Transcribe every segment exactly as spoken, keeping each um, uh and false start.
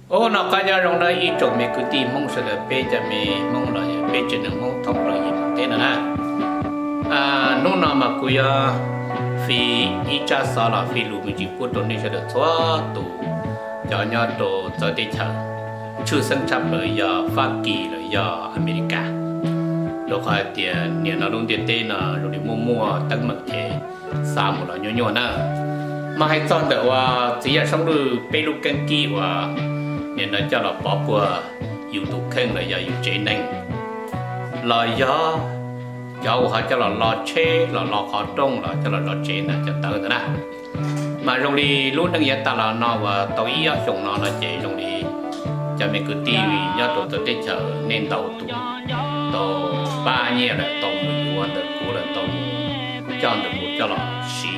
ô nó có nhà rong đây ít trồng mấy cái tim mong sẽ được bé cho mẹ mong là bé cho nó mong thông là gì thế nào na à nó nào mà cứ ya phi ít cha sa là phi lù mình chỉ có đồ này sẽ được xóa tụ cho nhau đồ cho đi chờ chưa sinh chấp ở giờ Hoa Kỳ ở giờ America lúc hai tiền nhiều nó luôn tiền tên là rồi đi mua mua tăng mực thế sao một là nhỏ nhỏ na mà hay chọn đượcว่า只要上路被路跟机ว่าเนี่ยนะจะเราบอกว่าอยู่ตุกเข่งเลยอย่าอยู่เจนึงรอยย่อเจ้าเขาจะเรารอเช่เรารอคอตรงเราจะเรารอเจนะจะเติร์นะมาโรงเรียนรุ่นตั้งยันตลาดนอว่าตัวอีอ่ะส่งนอนะเจโรงเรียนจะมีคือทีวีย่อตัวตัวเด็กเชอเน้นตัวตัวตัวป้าเนี่ยแหละตัวมือวันเด็กกูแหละตัวจอนเด็กกูจะเราสี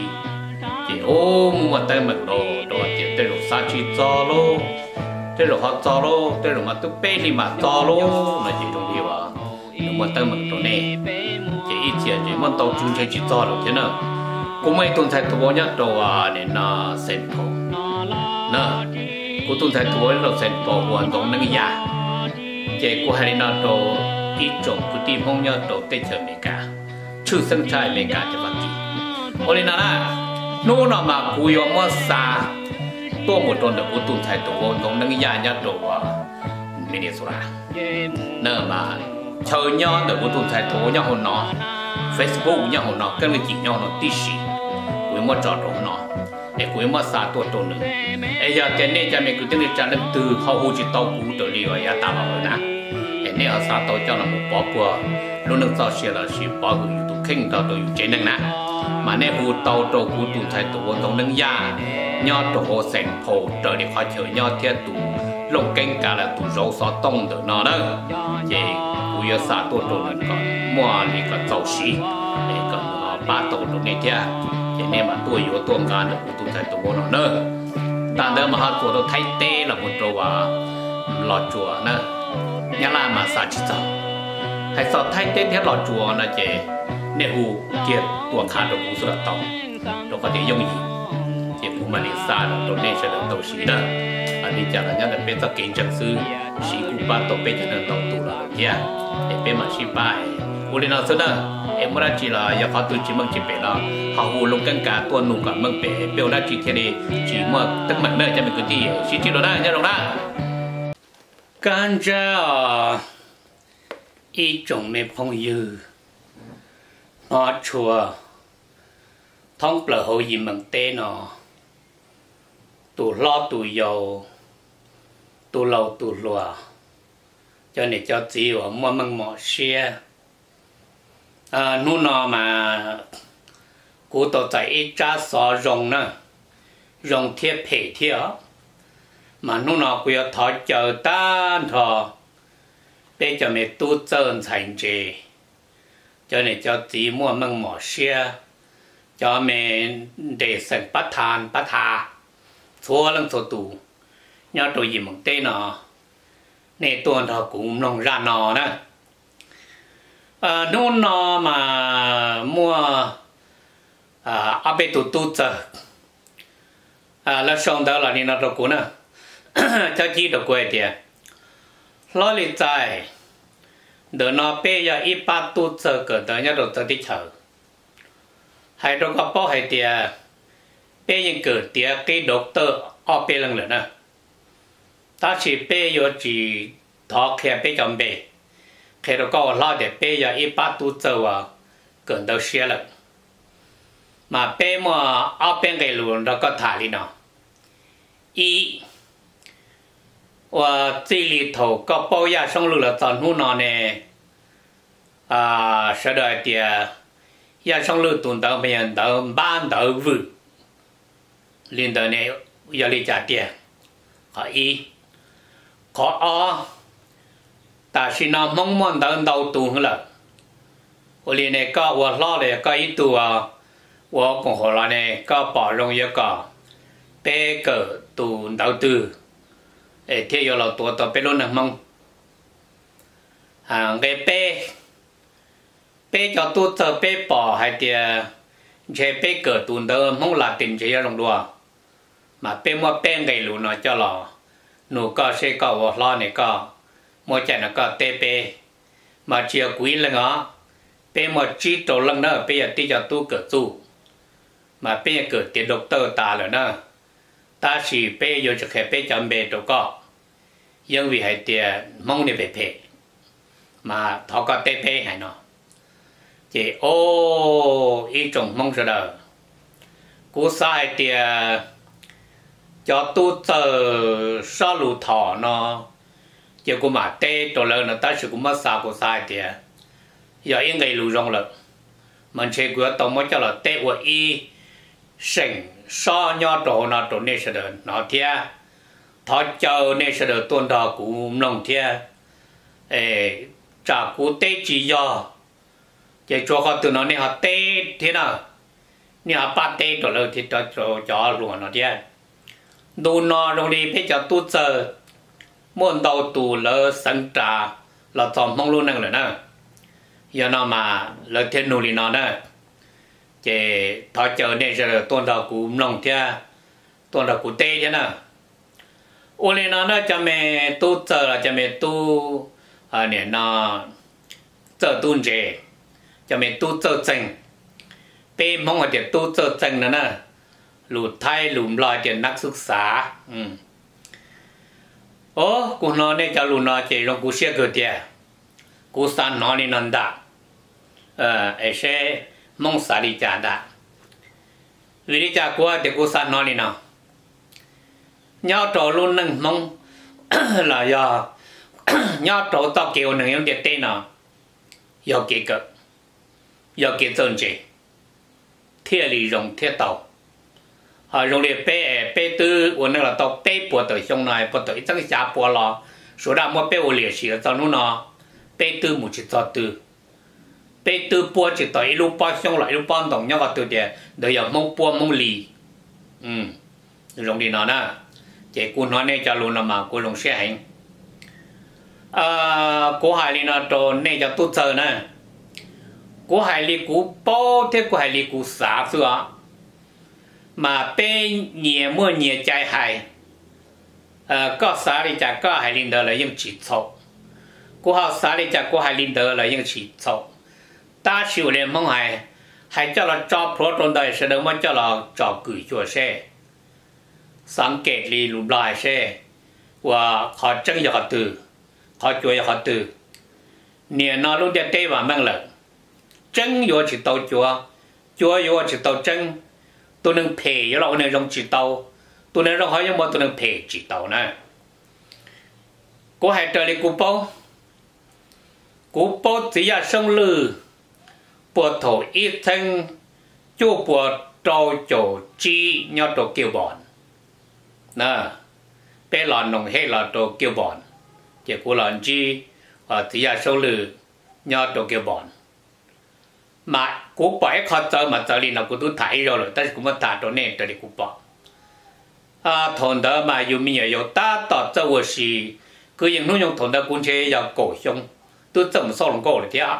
ô mua tay mặt đồ đồ tiền tay đồ sa chi cho lô tay đồ họ cho lô tay đồ mà tôi bê đi mà cho lô là chỉ trong điều à mua tay mặt đồ này chỉ ít tiền chỉ muốn tàu chung chơi chỉ cho được thế nào cũng mấy tuần thay tôi nhớ đồ à nên là sen po nè cũng tuần thay tôi là sen po hoàn toàn năng giả chỉ có hai là đồ ít trồng cũng tìm không nhớ đồ tết chờ mấy cả chưa sinh trai mấy cả cho bạn gì ô nên là nô nào mà cùi ở mua xa tôi một tuần được tuần thay tổ công nâng nhà nhà tổ Minnesota nè mà chờ nhau được tuần thay tổ nhau hồn nó Facebook nhau hồn nó cái này chỉ nhau nó tí xí cùi mua trò đồ nó để cùi mua xa tôi tuần nữa bây giờ cái này cho mình cứ tiếng trả lên từ hậu hữu chỉ tàu cũ tới đi rồi ta bảo rồi nè cái này ở xa tàu cho là một bỏ qua luôn được sao xia là xí bỏ hữu tụ kinh tàu tàu chế năng nè mà nếu hữu tàu tàu cũ tụ thay tổ công nâng nhà nhau tổ hồ sành phổ trở đi khỏi chờ nhau theo tụ lồng kênh cả là tụ rau xóa tông được nó đó vậy cùi ở xa tôi tôi là còn mua thì còn giàu xí để còn ba tàu được này theo vậy nên mà tôi yếu tôi ngàn được tụ thay tổ nó nữa ta đỡ mà họ tổ tôi thay tê là một trâu à lọt chùa nữa nhà là mà sao chỉ sao hay sao thay tê theo lọt chùa là chị nếu hữu kia tuổi khá được cũng rất tông nó có thể dùng gì chỉ cũng mà đi xa được tôi nên sẽ được đầu sĩ đó anh đi chợ là nhớ là bên ta kiến trật sư sĩ cũng ba tổ bên cho nên đầu tụ là kia để bên mà sĩ ba u lên nào xưa đó em muốn chỉ là giờ họ tự chỉ mong chỉ về là họ hù lông căng cả tuần nụ cả mong về biểu là chỉ thế đi chỉ mà tất mặt nơi cho mình cứ đi sĩ chỉ đó đó nhớ rồi đó can cha ý trồng mê phong dư họ chùa thông bờ hồ gì bằng tê nó tụ lo tụ dầu tụ lầu tụ lùa cho nên cho chị ở mua măng mỏ xe à nu nó mà cú tổ tại ít cha sò rồng nè rồng thiết thể thiết mà nu nó cứ thọ chờ tan thọ để cho mẹ tu chân thành trì cho nên cho chị mua măng mỏ xe cho mẹ để sẵn bắt thàn bắt thà xua lăng xua tù nhớ tôi gì một tên nó nè tuần thọ cũng nông ra nó nè à nôn nó mà mua à ở bên tụ tụ chờ à là xong đó là nên nó đâu cũng nè cho chị được quay tiền lo lì dài đỡ nó bây giờ ít ba tu chờ cỡ đỡ nhớ được tới đi chờ hay đâu có bao hay tiền bây giờ cỡ tiền cái doctor ở bên lần nữa ta chỉ bây giờ chỉ thọ kia bây giờ bây khi đó có lo để bây giờ ít ba tu chờ à cỡ đâu xe lần mà bây mà ở bên cái luôn đó có thả đi nào y và chỉ lý thầu có bao giờ xong rồi là toàn hú nó nè à sau đó thì giờ xong rồi tuần đầu bây giờ đầu ban đầu vừa liên đầu này giờ đi trả tiền có ý có o ta chỉ nó mong mong đầu đầu tuần là ở liên này có và lo này có ý tu à và cũng họ là này có bảo rong yêu có bé cỡ tuần đầu tư ê thế giờ là tuổi tuổi bé luôn nè mong à cái bé bé cho tôi chờ bé bỏ hay thì chế bé cỡ tuần đó mong là tiền chế rong đùa mà bé mua bé ngày luôn nó cho là nụ có sẽ có vợ lo này có mỗi trận nó có tê bê mà chiều quý lần đó bê một chi tổ lần nữa bây giờ tí cho tu cửa tu mà bây giờ cửa tiền độc tơ ta rồi nữa ta chỉ bê giờ cho khách bê chọn bê đồ có nhưng vì hay tiền mong đi về phê mà thọ có tê bê hay nó chỉ ô ý trồng mong rồi đó cú sai tiền cho tu tơ sao lù thọ nó giờ cũng mà tê tổ lần nó ta chỉ cũng mất sao cũng sai tiền giờ yên ngày lù rong了mình chơi của tàu mới cho là tê của y sinh so nhau tổ nó tổ này sẽ được nó thia thọ chờ này sẽ được tuần đó cũng lòng thia ê trả cú tê chỉ do cái chỗ họ từ nó này họ tê thế nào này họ bắt tê tổ lần thì cho cho cho luôn nó thia đồ nó trong đi phải cho tu chờ muốn đầu tu lỡ sinh trả là chọn mong luôn năng rồi nè giờ nó mà lỡ thiên nụ li nó nè chỉ thọ chờ này giờ tuần đầu cũng lòng thia tuần đầu cũng tê thế nè ô lên nó nó cho mẹ tu chờ là cho mẹ tu à nè nó chờ tu chế cho mẹ tu chờ chân bê mong ở để tu chờ chân nữa nè lụt thay lụm lòi để nắc sức xá ừ ô cô nó này cho lụt nó chỉ trong cô xe cơ tiệt cô san nó đi năn đã ờ ấy sẽ mong xả đi trả đã vì đi trả cô thì cô san nó đi nào nhau trò luôn nâng mong là do nhau trò tao kêu nâng những cái tên nào do cái cực do cái chân chế thiết lý rộng thiết tàu họ dùng để bê bê tư của nó là tàu bê bộ tới trong này bộ tới trong cái giá bộ lo số đa mua bê ô liệt sĩ cho nó nó bê tư một chỉ cho tư bê tư bộ chỉ tới lúc bao xong lại lúc bao đồng nhau vào từ để để giờ mong bộ mong lì ừ dùng đi nó nè chỉ cô nói này cho luôn là mà cô dùng xe hành à cô hải lý nó đồ này cho tốt giờ nè cô hải lý cô bao thế cô hải lý cô xả xưa mà bên nhẹ mua nhẹ trái hải à có xả lý chả có hải lý đó là những chỉ số cô học xả lý chả có hải lý đó là những chỉ số ta chịu lên mong hải hải cho là cho proton đây sẽ được mà cho là cho gửi cho xeสังเกตลีรูปลายเช่ว่าเขาจังอยากตื่นเขาช่วยอยากตื่นเนี่ยนอลุงจะเตะว่ามั่งเลยจังอยู่จิตโตจัวจัวอยู่จิตโตจังตัวหนึ่งเพย์เราเนี่ยรงจิตโตตัวนึงเราเขายังบอกตัวหนึ่งเพย์จิตโตนะกูให้เจอเลยกูโป้กูโป้只要生ลือปวด头一层就ปวดโตโจจียอดโตเกี่ยวบอลnè bé lòn nồng hay là đồ kêu bòn chỉ của lòn chi ở thì là số lử nhau đồ kêu bòn mà của bảy khó chơi mà chơi liền là của tôi thấy rồi rồi ta cũng mất thả đồ này để của bỏ à thằng đó mà dù mình nhiều ta tỏ cho tôi gì cứ những nội dung thằng đó cũng chơi vào cổ xong tôi chậm sau lòng cổ được thế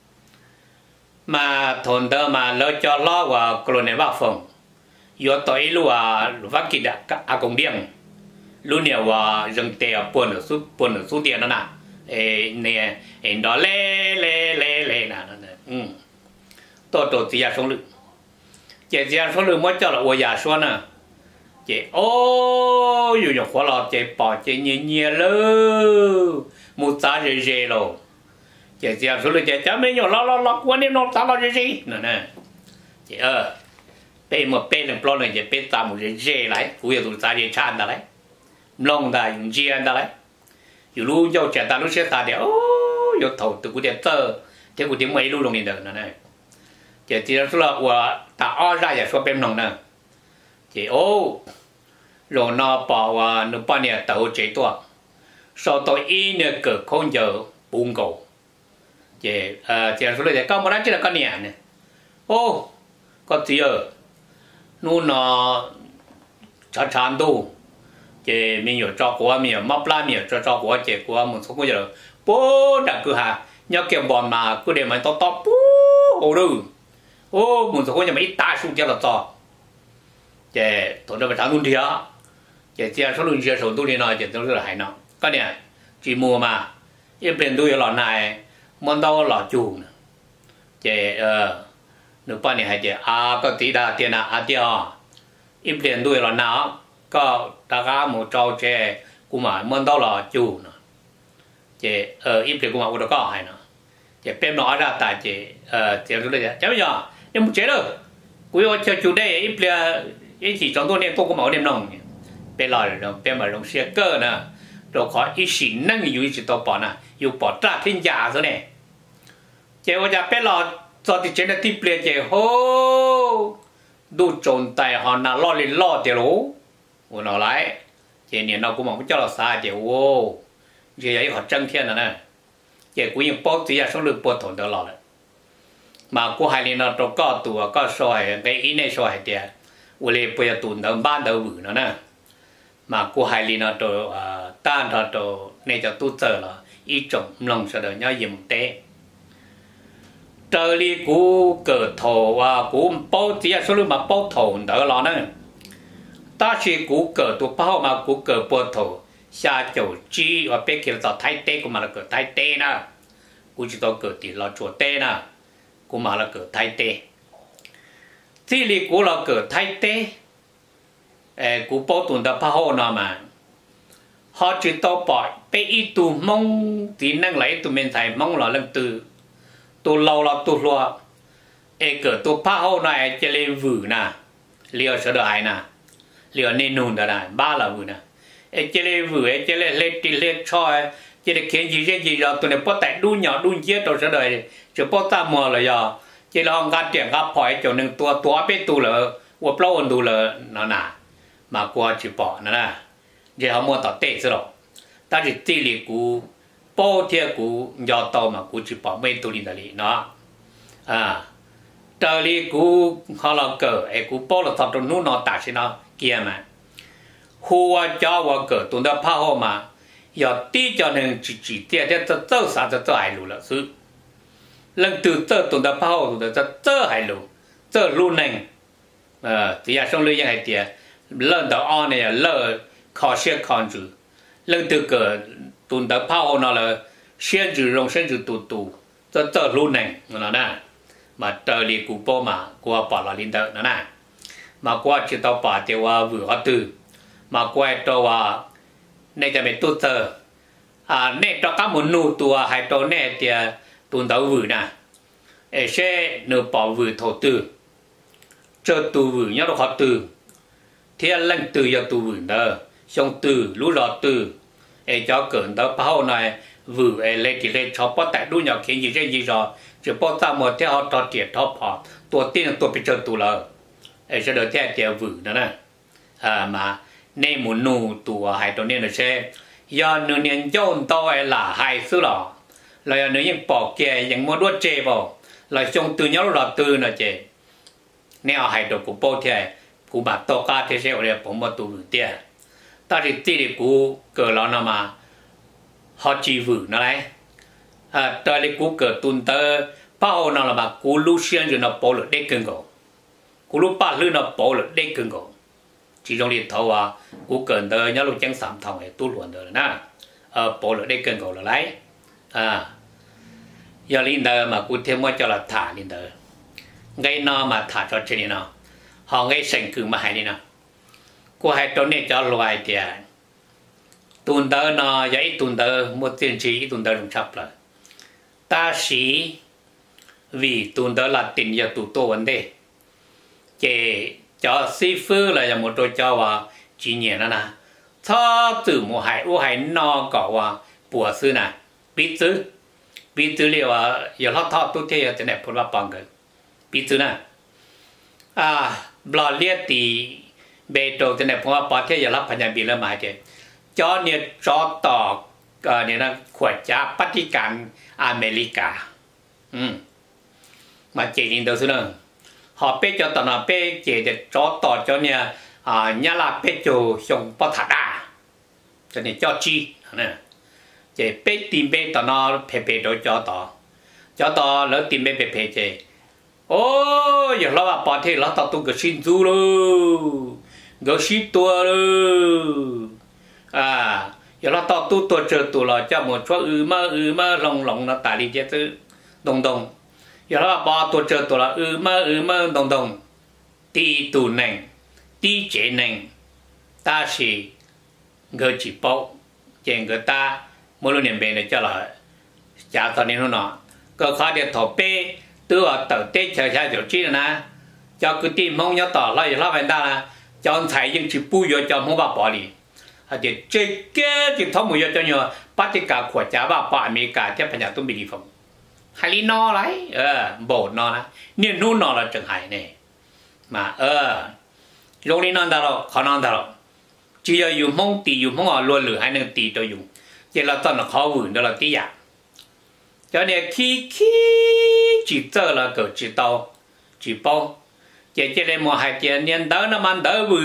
mà thằng đó mà lỡ cho lo vào cổ này vào phòng yo tới lúc à vác kỳ đã à công điện lúc này và dừng tiền buồn ở số buồn ở số tiền đó nè ê nè em đó lê lê lê lê nè ừ tôi tôi chỉ là số lượng chỉ chỉ là số lượng mới cho là ủa giả số nè chỉ ô dù như khóa lọt chỉ bỏ chỉ nhẹ nhẹ lơ một giá rẻ rẻ rồi chỉ chỉ là số lượng chỉ chả mấy nhỏ lo lo lo quan điểm nó giá lo rẻ rẻ nè nè chỉ ờ bé một bé lần pro lần chỉ bé ta một cái dễ lại, phụ yêu tụi ta đi chăn đó đấy, long ta dùng gì ăn đó đấy, dù lúc giao trẻ ta lúc sẽ ta để ô, yêu thầu từ cái điện tơ, thế cái tiếng mấy lúc long đi được nữa này, chỉ chỉ là số là của ta ở ra giờ số bé long nè, chỉ ô, rồi nó bảoว่าnó bao nhiêu tàu chế tua, sau đó in nữa cửa không giờ bung cầu, chỉ à chỉ là số là chỉ có một đám chỉ là con nhẹ này, ô, có gì ởนู่นน่ะชาชานดูเจมีอยู่จอกหัวมีอยู่มับลามีอยู่จอกหัวเจหัวมึงสมกูจะปูดักกูหาเนี่ยเก็บบอลมากูเดี๋ยวมันต่อต่อปูโอ้ดูโอ้มึงสมกูจะไม่ตายสู้เจ้าละต่อเจตัวเดินไปทางนู้นเถอะเจ chỉ chỉ số lượng chỉ số tu đi nói chỉ số là hay nó cái này chỉ mua mà yên biển tu là này món đâu là chủ chỉ ờ nếu bao nhiêu hay chỉ à có tí đa tiền à à tiêu yên biển tu là nào có大家冇做這古嘛問到啦做呢，即呃一邊古嘛我都講係呢，即邊攞ra但即呃即係嗰啲啫，咁樣你冇接咯，佢我就做啲一邊一時裝多啲多個冇點弄，邊來咯邊咪用些個呢，就可一時能有一直到保呢，有保揸天價咗呢，即我就邊攞做啲整啲啲邊即好，都仲大學那攞嚟攞掉咯。我拿来，今年那姑妈不叫了啥的哦，这也有好挣钱的呢，这姑娘包子呀，收入不同的了了，嘛姑海里那都高度啊，高少还给一年少还的，我嘞不要读到班到五了呢，嘛姑海里那都啊，单他都那叫都走了，一种弄出的要用的。这里姑个头啊，姑包子呀，收入嘛包头的了呢。ta chỉ cú cờ tụ bao mà cú cờ bờ thổ xa châu chi và bé kia là thái tê của mà là cờ thái tê nè cú chỉ tao cờ thì là chùa tê nè cú mà là cờ thái tê thì li cú là cờ thái tê ê cú bao tuần đã bao nè mà họ chỉ tao bỏ bé ít tụ mong thì năng lấy tụ mình thầy mong là lần từ tụ lâu là tụ loa ê cờ tụ bao này chỉ lên vử nè liều sợ đời nè liều nên nôn đó này ba là vừa nè, ấy chỉ là vừa ấy chỉ là lên đi lên cho chỉ là khiến gì gì rồi tụi này bắt tại đu nhỏ đu chết rồi sẽ đời chỉ bắt ta mò là giờ chỉ là họ gạt tiền gạt phỏi chỗนึงตัวตัวไปตัวเลยว่าเปล่าอันดูเลยนั่นน่ะมากว่าchỉ bỏนั่นน่ะเดี๋ยวเขามัวต่อเตะซะหรอกแต่ที่ตีลีกูป้อเทียกูยอดโตมากูchỉ bỏไม่ตัวนี้นั่นเลยเนาะอ่าตอนนี้กูเขาเราเกิดไอ้กูป้อเราทำตรงนู้นนอนตาใช่เนาะkia mà hùa cho và cỡ tụi nó phá hô mà giờ tí cho nên chỉ chỉ tiền để cho tớ sao cho tớ hài lù là sự lần từ tớ tụi nó phá hô tụi nó cho tớ hài lù tớ luôn nè ờ thì giờ xong lưu những hai tiền lần đầu on này lỡ khó xe con chữ lần từ cỡ tụi nó phá hô nó là xe chữ rong xe chữ tụ tụ tớ tớ luôn nè nó nè mà tớ đi cụ bố mà qua bỏ là linh tớ nó nè mà qua chỉ tao bỏ thì qua vừa có từ mà qua tao qua nàyจะเป็นตัวเธออ่าเนี่ยตอนก็มันนูตัวให้ตัวเนี่ยเดียตัวเตาvừa nèเอเช่เนื้อปอvừa thổ từ cho từ vừa nhớ được họ từ thì lần từ giờ từ vừa đó xong từ lú lọ từ ê cho cẩn tao bao này vừa ê lên thì lên cho bắt tại đuôi nhỏ khiến gì gì gì rồi chỉ bắt ta một theo họ trò chuyện thọ phòตัวtiênตัวไปเจอตัวเลยไอ้เสด็จแท้เจ้าvừaนั่นนะอ่ามาในหมุนนูตัวหายตัวนี้นะเช่ยอนเนื้อเนียนโยนตัวไอ้หล่าหายซื้อหรอเราเนื้อยังปอกแกยังมัวด้วยเจ็บบ่เราจงตื่นย้อนหลับตื่นนะเจ้เนี่ยหายตัวกูโป้เท่กูบาดตัวกาเท่เช่อะไรผมมาตัวvừaเตี้ยตอนที่ตีดิกูเกิดแล้วนะมาhọ chỉ vừaนั่นแหละอ่าตอนที่กูเกิดตุนเตอร์ป้าเอานั่นละมากูรู้เสียงอยู่นะโป้เลยเด็กเกินกูกูรู้ป้าลื่นนะโป้เลยเด็กเกินกูchỉ trong điện thầu à, cú cần đời nhớ lúc chẳng sắm thòng này tu luyện đời nè, ờ bộ lực đây cần cầu là lấy, à, giờ linh đời mà cú thêm mới cho là thả linh đời, ngay nó mà thả cho trên nó, họ ngay sành cử mà hay đi nào, cú hay cho nên cho loài thì, tuần đời nó vậy tuần đời một tiền chỉ tuần đời đồng chấp là, ta sĩ vì tuần đời là tình giờ tụ tô vấn đề, chỉ cho sư phụ là một đôi cho và chỉ nhẹ nó nè, cho từ một hải u hải no cỏ và bùa sư nè, biết chứ, biết chứ liệu à, giờ họ thọ tu thế thế này phun vào bằng cái, biết chứ nè, à, bỏ liệt thì bê đồ thế này phun vào bằng thế giờ họ phải nhận bị lên mà thế, cho nên cho tỏ cái này là khỏe cha bắt đi cản America, ừ, mà chỉ nhìn đâu xưa nữa. Họ biết cho tao nó biết chỉ để cho tao cho nhà à nhà là biết cho xong bao thà đà cho nên cho chi nè chỉ biết tìm biết tao nó phê phê đối cho tao cho tao lỡ tìm biết phê phê chỉ ôi giờ nó bảo bỏ thì nó tao tu cái xin du luôn gấu xí tua rồi à giờ nó to tu tua chờ tu là cho một chỗ ư mơ ư mơ lòng lòng nó tải đi chứ tư đồng đồng giờ nó bỏ tua chờ tu là ư mơ ư mơ đồng đồng ti tu nành ti chế nành ta chỉ người chỉ bảo trên người ta mỗi lần niệm về này cho là trả tao nên nó cơ khó để thổ bê từ ở tờ tết chờ ra điều chi là cho cứ tìm mong nhớ tỏ lại là vậy ta là cho anh thầy nhưng chỉ bùi vô cho không bao bỏ đi à thì chơi cái thì thông mùi cho nhau bắt cái cả của cha bà bà mi cả theo nhà tôi bị đi phòng hay đi no đấy ờ bổ no là nên nu no là trường hải này mà ờ lúc đi non đâu khó non đâu chỉ là dùng mong tì dùng mong ở luôn lửa hay nên tì tôi dùng vậy là toàn là khó vườn đó là tí à cho nên khi khi chỉ chờ là cỡ chỉ tàu chỉ bao chỉ chỉ để mua hai tiền nên đỡ nó mang đỡ vừa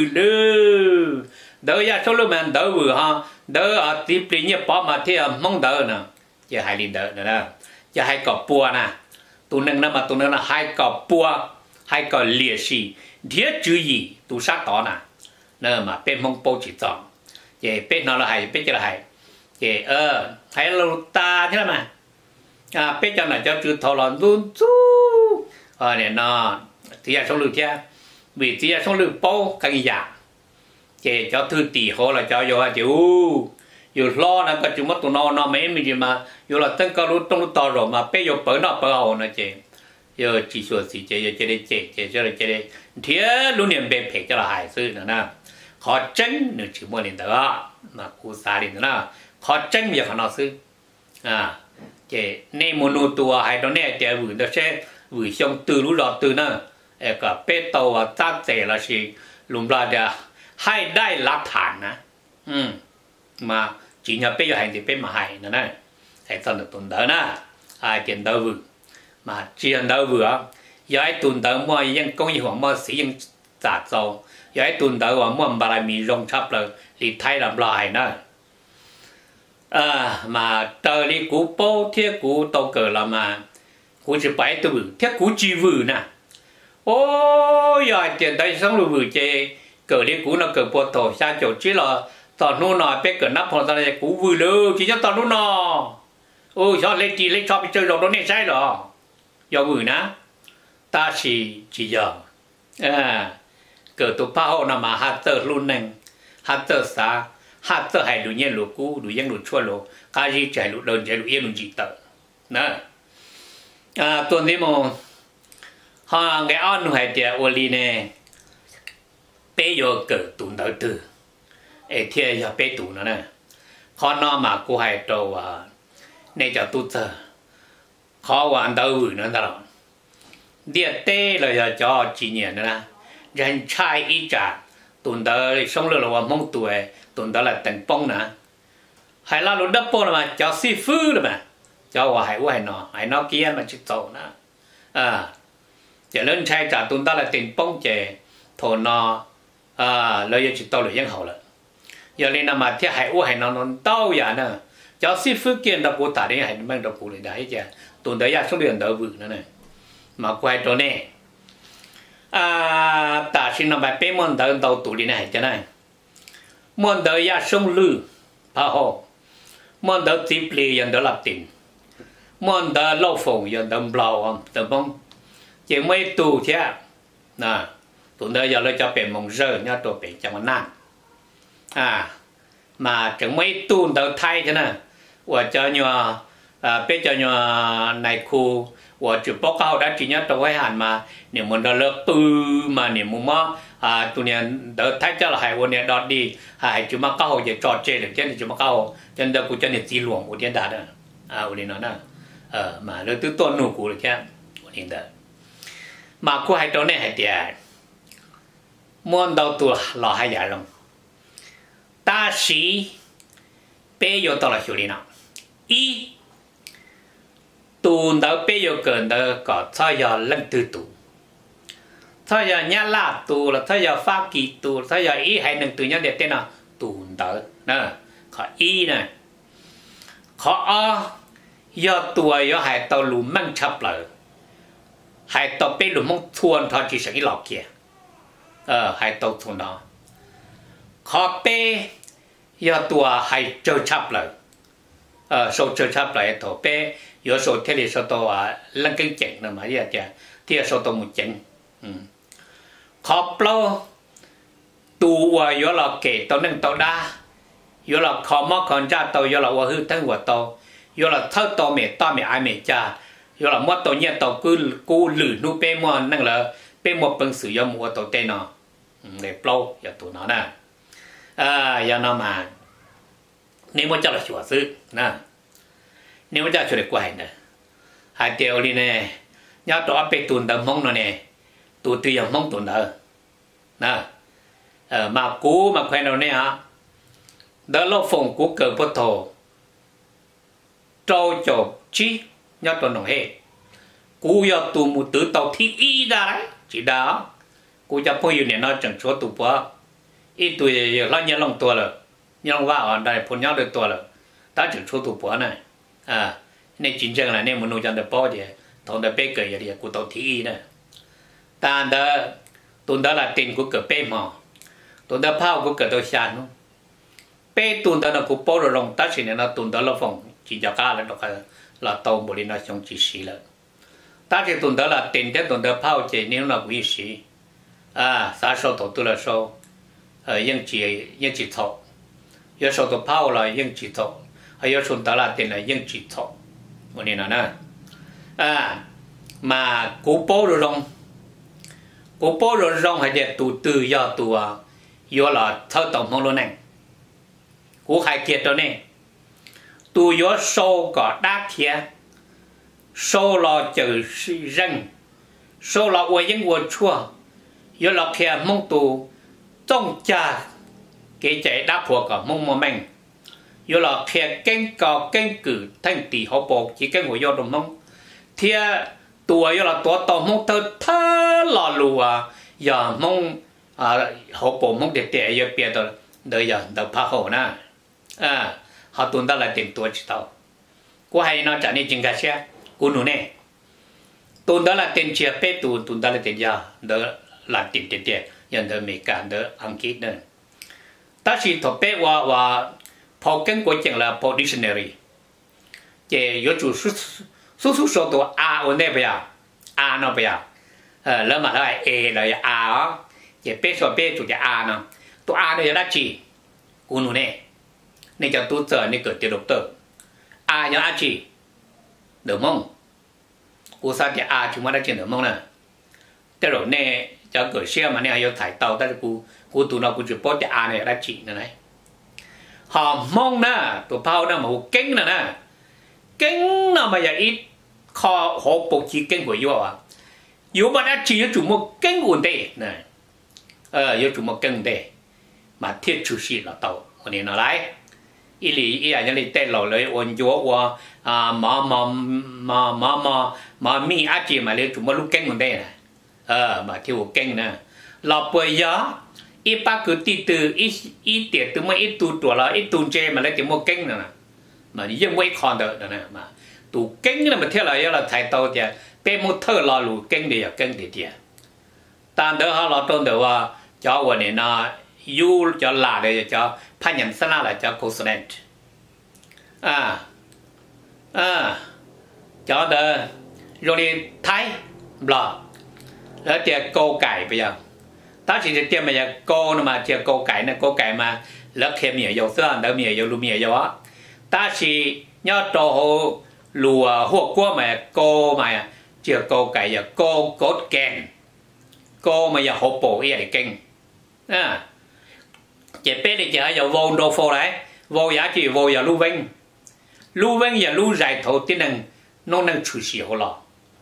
lư đỡ ra số lượng mình đỡ vừa ha đỡ ở tiếp đi như bỏ mà thì mong đỡ nè chỉ hai linh đỡ nữa chỉ hai cọp bùa nè tụi nâng nó mà tụi nâng là hai cọp bùa hai cọp liệt sĩ thiết chữ gì tụi sát đó nè nè mà bên mong bao chỉ chọn chỉ bên nó là hai bên chỉ là hai chỉ ờ hay là ta thế mà à bên trong này cho chữ thọ là run chú ờ này nó thì là số lượng kia vì thì là số lượng bao cái gì chỉ cho thư tỷ họ là cho vô chịu dù lo là có chúng mất tụi nó nó mấy mình mà dù là tất cả lúc trong lúc to rồi mà bây giờ bữa nó bữa hậu nó chỉ giờ chỉ số gì chỉ giờ chỉ để chỉ chỉ cho là chỉ để thế lúc niệm về phải cho là hài sư nữa nè khó tránh nữa chỉ muốn niệm đó mà cú xa đi nữa nè khó tránh việc nó sư à chỉ nên muốn nuôi tua hay đó nè chỉ vừa nó sẽ vừa xong từ lúc đó từ nè cái bê tàu và ta chỉ là gì lùm ra để hayได้หลักฐานนะอืมมาจีนจะไปอยู่แห่งที่เป็นมาให้นั่นน่ะไอ้ตอนนั้นตุนเดินนะไอ้เตียนเดินvừa màจีนเดินvừa giờไอ้ตุนเดินมั่วยังcông业ของมั่วสียังจัดโซ่giờไอ้ตุนเดินว่ามั่วบารมีลงชับเลยลีไทยลำลายนะอ่ามาเตอลีกูโป้เทียกูโตเกิดละมากูจะไปตัวvừaเทียกูจีvừaน่ะโอ้ยไอ้เตียนได้สองลูvừaเจcờ đi cú nó cờ bột thổ xa chỗ chỉ là tao nu nọ bé cờ nắp hoặc là cú vui lơ chỉ cho tao nu nọ ôi sao lấy chỉ lấy cho bị chơi rồi đó này sai rồi giờ vui ná ta chỉ chỉ giờ à cờ tụ bao nằm mà hạt tơ luôn nè hạt tơ xa hạt tơ hay đủ nhiên lúa cú đủ nhiên lúa chua lúa cái gì chạy lúa đơn chạy lúa yên lúa chỉ tơ nè à tuần đi mà ha cái ăn hay tiệt oli nè bé giờ cỡ tụn đỡ từ, ấy thì giờ bé tụn nữa nè, khó nó mà cô hay trâu à, này cho tụt giờ, khó hoàn đỡ vừa nữa đó, địa tê là giờ cho chỉ nhẹ nữa nè,人才一家，tụn đỡ sống được là hoàn mong tuổi, tụn đỡ là tận bông nè, hay là lúc đất bông mà cho sư phụ rồi mà, cho hòa hay hòa nọ, hay nó kia mà chịu tội nè, à, giờ lớn trai trả tụn đỡ là tận bông chè, thổ nọ à lời giờ chỉ tao là dân hậu了，giờ lên nằm mà thiết hải u hải nó nó tao vậy nè, cho sư phụ kiện đọc bộ tả đi hải mang đọc bộ lại đấy chứ, tuần tới giờ số lượng đỡ vự nữa này, mà quay chỗ này, à tả xin nằm bài bé môn đỡ đầu tủ đi này cho này, môn đỡ giờ sông lư, phá hồ, môn đỡ tiếp lì dân đỡ lập tiền, môn đỡ lâu phồng dân đỡ blau đỡ bông, chỉ mấy tù thế, nè tụi nó giờ lấy cho bé mông rơ nhá tụi bé cho nó năn à mà chẳng mấy tuần đầu thay thế này và cho nhòa à bé cho nhòa này khu và chụp báo cáo đã chỉ nhá tụi cái hàn mà nếu muốn đó lớp tư mà nếu muốn mà à tụi này đỡ thay cho là haiวันnày đọt đi hai chúng mà cao giờ trò chơi được chứ chúng mà cao chân đó cũng chân này chỉ luồng của thiên đạt đó àวันนี้nó nè ờ mà lớp tứ tuần nụ của được chứวันนี้đó mà cô hai chỗ này hai tiệt muốn đầu tuổi là hai giờ rồi, ta sĩ bây giờ tao là hiểu đi nào, y tuần đầu bây giờ cần đầu có thay giờ lần tư tu, thay giờ nhà la tu là thay giờ phát kỳ tu, thay giờ y hay nâng từ nhau để tên nào tuần đầu nè, có y nè, có a giờ tuổi giờ hai tao lùm mang chấp lại, hai tao bây lùm mong thuần thôi chỉ sợ cái lọ kia. ờ hai tàu thôn đó khó bé do tua hay chơi chấp lại ờ số chơi chấp lại thổ bé do số thế thì số to à lăng kinh chỉnh là mà vậy chứ thì số to một chỉnh khó bao tu và do là kể tao nên tao đa do là khó mà còn ra tao do là qua hư thân của tao do là thâu tao mẹ tao mẹ ai mẹ cha do là mất tao nhẹ tao cứ cứ lử nu bé mà năng là bé một bằng sử dụng một tao tên nó để bao giờ tụi nó nè à giờ nó mà nếu mà cho là chùa sư nè nếu mà cho chùa được quay nè hai điều đi nè nhớ đó bé tuần đầm mông nó nè tụi tụi giờ mông tuần đó nè ờ mà cú mà quay đâu nè hả đó là phòng cú cờ bát thổ trâu chộp chi nhớ tuần nó hết cú giờ tụi một tứ tàu thi y ra đấy chỉ đó cú cho bao nhiêu年nó chẳng số tụi bữa ít tuổi lo nhớ lòng tua rồi nhớ lòng vào ở đây phun nhớ được tua rồi ta chẳng số tụi bữa này à nên chính chân là nên muốn nuôi cho được bao nhiêu thằng đó bé cười vậy cú tàu thi y này ta đó tuần đó là tiền của cờ bé mò tuần đó phao của cờ tôi xài luôn bé tuần đó là cú bao rồi lòng ta chỉ nên là tuần đó là phòng chỉ cho cá là được là tàu một lần nó xong chỉ xí rồi ta chỉ tuần đó là tiền thế tuần đó phao chỉ nếu là quý sĩ à xã số tổ tôi là số ờ những chỉ những chỉ thọ有số tổ phao là những chỉ thọ hay有số đó là tiền là những chỉ thọ một nên là nè à mà cú bao rồi lòng cú bao rồi lòng hay để tụ từ do tụ à do là thâu tổng không luôn này cú khai kiệt đó nè tụ do số có đáp thiệt số là chữ răng số là uy những uy chua do là khi mong tụ trong cha cái chạy đáp của cả mong mà mình do là khi kinh cao kinh cử thành tỷ họ bộ chỉ cái ngồi do đồng mong thì tụ do là tụ tàu mong thơ thơ lò lùa giờ mong à họ bộ mong để để giờ bây giờ đời giờ đời phá hậu na à họ tuân ta là tiền tuổi chỉ tao cô hay nó trả nên chính cái xe cô nụ nè tuân đó là tiền chia pe tu tuân đó là tiền giờ đỡ là tiền tiền tiền nhận đỡ mỹ cả đỡ anh kỹ nữa ta chỉ thọ pe và và phổ kinh của chẳng là phổ dictionary chỉ có chủ số số số số tu a ở đây bây giờ a nó bây giờ ờ lỡ mà lại e là a đó chỉ pe số pe chủ chỉ a nó tu a này là chỉ cô nụ nè nên cho tu giờ nên cởi tiền độc tử a nhớ a chỉ được không cô sao thì a chúng ta đã chuyển được không nè cái rồi nè cho cởi xe mà nè hay thải tàu ta cô cô tụi nó cũng chịu bớt cái a này đã chỉ nữa này họ mong nè tụi phao nè mà họ kinh nè nè kinh nào mà giờ ít kho họ bộ chỉ kinh của yêu à yêu mà đã chỉ chủ một kinh ổn định nè ờ yêu chủ một kinh đề mà thiết chủ sĩ là tàu còn nên nó lại ý lý ý là những cái tên lò lấy ôn chúa và à mà mà mà mà mà mà mi á chỉ mà lấy chúng mà lúc kinh một đây này ờ mà thiếu kinh nè lò bây giờ ít ba cứ tí từ ít ít tiệt từ mấy ít tu tuổi là ít tu chơi mà lấy chúng một kinh nè mà đi dân quay còn được nè mà tu kinh là mà theo là là thầy tàu thì bé một thơ lò lù kinh thì kinh thì tiệt tan đỡ họ lò trôn đượcว่าchoวันนี้นะยูจะลาเลยจะพันยันสนาเลยจะโคสเนตอ่าอ่าcho đỡ rồi đi thái bờแล้วจะโกไก่ไปยังta chỉจะเตรียมมาจะโกนะมาจะโกไก่นะโกไก่มาแล้วเค็มเหนียวเยอะเสื้อเดิมเหนียวเยอะลูเหนียวเยอะta chỉ nhớโตลัวหัวกั้วมาโกมาจะโกไก่จะโกโกดแกงโกมาจะหัวโป่อีอะไรเก่งà chỉ biết thì chỉ ở giờ vô đồ phô đấy vô giá trị vô giờ lưu vinh lưu vinh giờ lưu giải thổ tiến năng nó năng chủ sĩ hồ lò